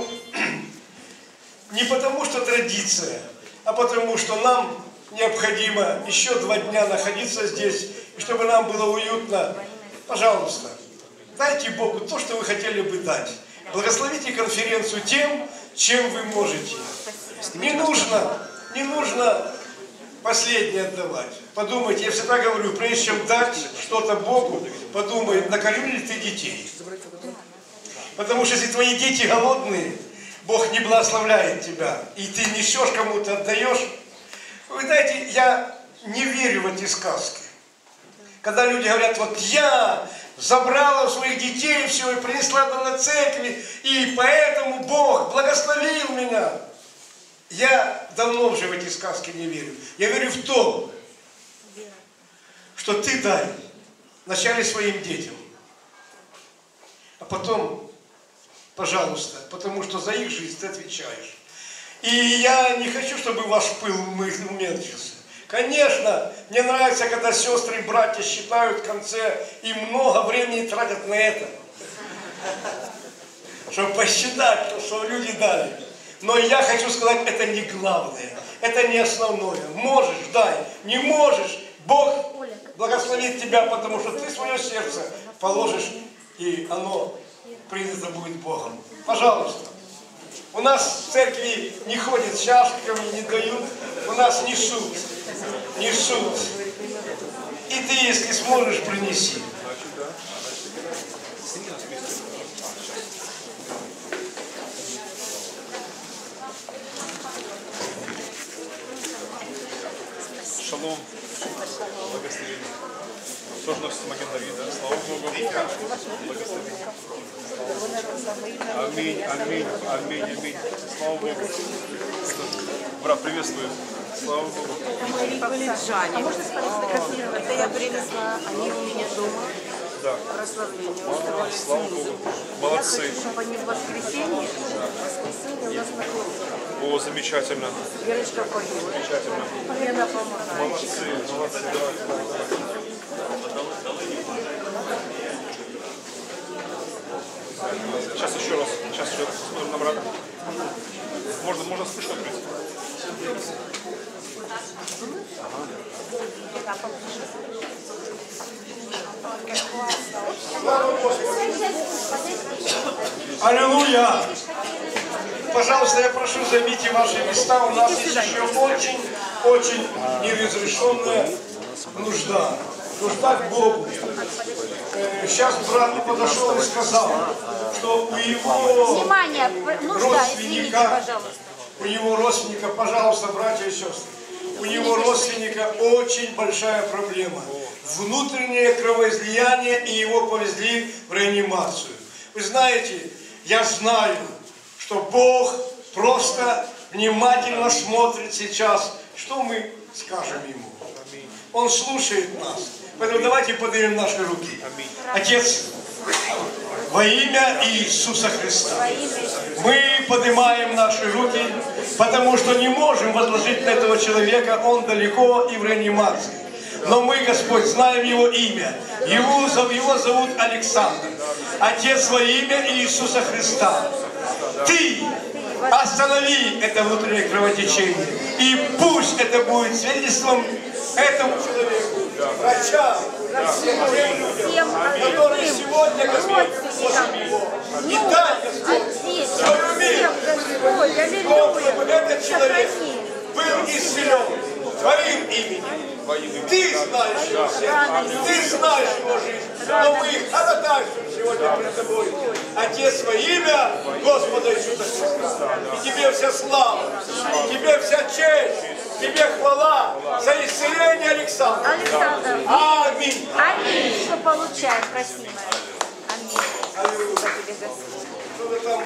не потому, что традиция, а потому, что нам необходимо еще два дня находиться здесь, и чтобы нам было уютно. Пожалуйста, дайте Богу то, что вы хотели бы дать. Благословите конференцию тем, чем вы можете. Не нужно, не нужно последнее отдавать. Подумайте, я всегда говорю, прежде чем дать что-то Богу, подумай, накормил ли ты детей. Потому что если твои дети голодные, Бог не благословляет тебя, и ты несешь кому-то, отдаешь. Вы знаете, я не верю в эти сказки. Когда люди говорят, вот я забрала своих детей все и принесла на церкви, и поэтому Бог благословил меня. Я давно уже в эти сказки не верю. Я верю в то, что ты дай вначале своим детям, а потом, пожалуйста, потому что за их жизнь ты отвечаешь. И я не хочу, чтобы ваш пыл уменьшился. Конечно, мне нравится, когда сестры и братья считают в конце и много времени тратят на это, чтобы посчитать, что люди дали. Но я хочу сказать, это не главное, это не основное. Можешь, дай, не можешь, Бог благословит тебя, потому что ты свое сердце положишь, и оно принято будет Богом. Пожалуйста. У нас в церкви не ходят с чашками, не дают, у нас несут, несут. И ты, если сможешь, принеси. Шалом, благословение. Тоже наш Маген Давида. Слава Богу. Благословение. Аминь, аминь, аминь, аминь. Слава Богу. Брат, приветствую. Слава Богу. Мои колледжане. Это я привезла, они у меня дома. Да. Прославление А, слава Богу. Молодцы. Я хочу, чтобы они в воскресенье, воскресенье у нас на клубе. О, замечательно. Верочка поет. Замечательно. Лена помогает. Молодцы, молодцы, да. Сейчас еще раз, сейчас еще раз смотрим на брата. Можно, можно вспышку открыть. Аллилуйя! пожалуйста, я прошу, займите ваши места. У нас есть еще очень, очень неразрешенная нужда. Нужда к Богу. Сейчас брат подошел и сказал, что у его Внимание, нужда, извините, родственника, пожалуйста. у его родственника, пожалуйста, братья и сестры, у него родственника очень большая проблема. Внутреннее кровоизлияние, и его повезли в реанимацию. Вы знаете, я знаю, что Бог просто внимательно смотрит сейчас, что мы скажем Ему. Он слушает нас. Поэтому давайте поднимем наши руки. Отец, во имя Иисуса Христа, мы поднимаем наши руки, потому что не можем возложить на этого человека, он далеко и в реанимации. Но мы, Господь, знаем его имя. Его, его зовут Александр. Отец, во имя Иисуса Христа, Ты останови это внутреннее кровотечение. И пусть это будет свидетельством этому человеку, врачам, всем людям, которые сегодня, Господь, после его. И дай, Господь, свою милость, чтобы этот человек был исцелен Твоим именем. Ты знаешь его сердце, Ты знаешь его жизнь, но мы ходатайствуем сегодня перед Тобой. Отец, во имя Господа Иисуса Христа. И Тебе вся слава, Тебе вся честь, Тебе хвала за исцеление Александра. Александр. Аминь. Аминь. Что получаем, просимое. Аминь. Что-то там.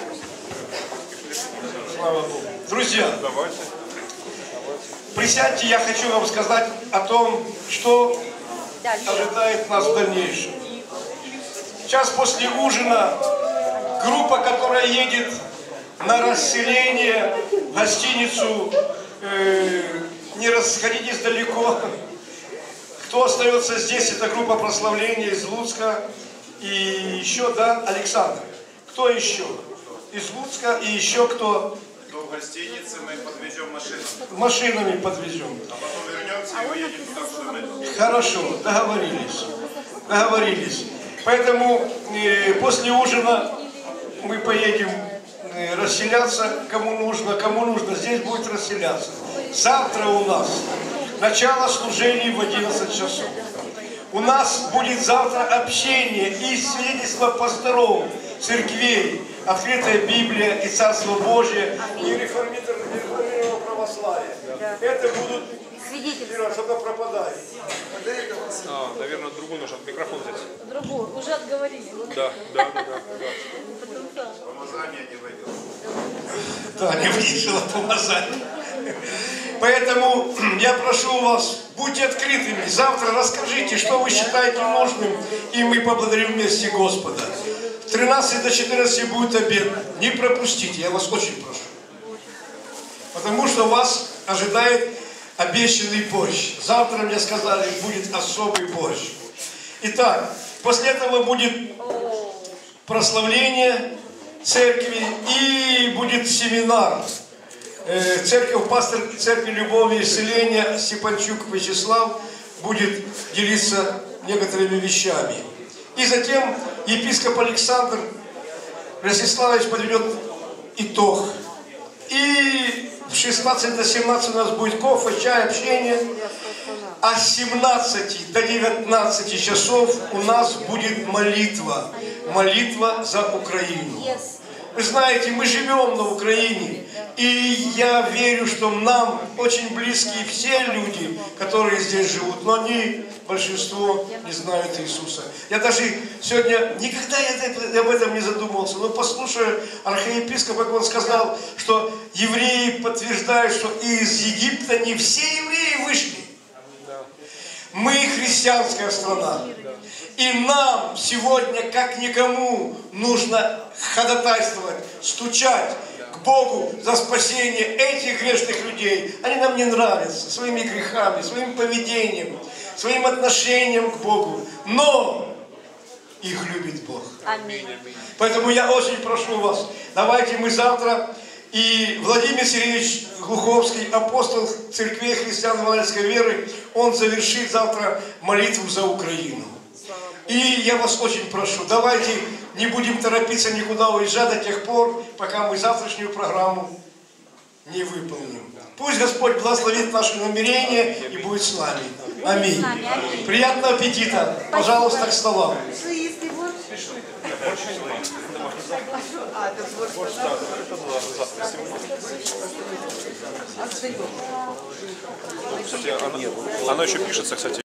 Слава Богу. Друзья, присядьте, я хочу вам сказать о том, что ожидает нас в дальнейшем. Сейчас после ужина группа, которая едет на расселение в гостиницу, э, не расходитесь далеко. Кто остается здесь, это группа прославления из Луцка. И еще, да, Александр. Кто еще? Из Луцка и еще кто? До гостиницы мы подвезем машину. Машинами подвезем. А потом вернемся и уедем туда, что мы. Хорошо, договорились. Договорились. Поэтому э, после ужина мы поедем э, расселяться, кому нужно, кому нужно, здесь будет расселяться. Завтра у нас начало служений в одиннадцать часов. У нас будет завтра общение и свидетельство пасторов, церквей, открытая Библия и Царство Божие, и реформированного православия. Это будут свидетельства. Что-то пропадает. А, наверное, другую нужно микрофон взять. Другую, уже отговорили. Да, да, да, да. Помазание не войдет. Да, не вышло помазание. Поэтому я прошу вас, будьте открытыми. Завтра расскажите, что вы считаете нужным, и мы поблагодарим вместе Господа. В тринадцать до четырнадцати будет обед. Не пропустите, я вас очень прошу. Потому что вас ожидает обещанный борщ. Завтра, мне сказали, будет особый борщ. Итак, после этого будет прославление церкви и будет семинар. Церковь, пастор церкви Любови и Исцеления Степанчук Вячеслав будет делиться некоторыми вещами. И затем епископ Александр Ростиславович подведет итог. И в шестнадцать до семнадцати у нас будет кофе, чай, общение. А с семнадцати до девятнадцати часов у нас будет молитва. Молитва за Украину. Вы знаете, мы живем на Украине, и я верю, что нам очень близки все люди, которые здесь живут, но они, большинство, не знают Иисуса. Я даже сегодня, никогда я об этом не задумывался, но послушаю архиепископа, как он сказал, что евреи подтверждают, что из Египта не все евреи вышли. Мы христианская страна. И нам сегодня, как никому, нужно ходатайствовать, стучать к Богу за спасение этих грешных людей. Они нам не нравятся своими грехами, своим поведением, своим отношением к Богу. Но их любит Бог. Аминь. Поэтому я очень прошу вас, давайте мы завтра, и Владимир Сергеевич Глуховский, апостол церкви христиан евангельской веры, он завершит завтра молитву за Украину. И я вас очень прошу, давайте не будем торопиться никуда уезжать до тех пор, пока мы завтрашнюю программу не выполним. Пусть Господь благословит наши намерения и будет с нами. Аминь. Приятного аппетита. Пожалуйста, к столам. Оно еще пишется, кстати.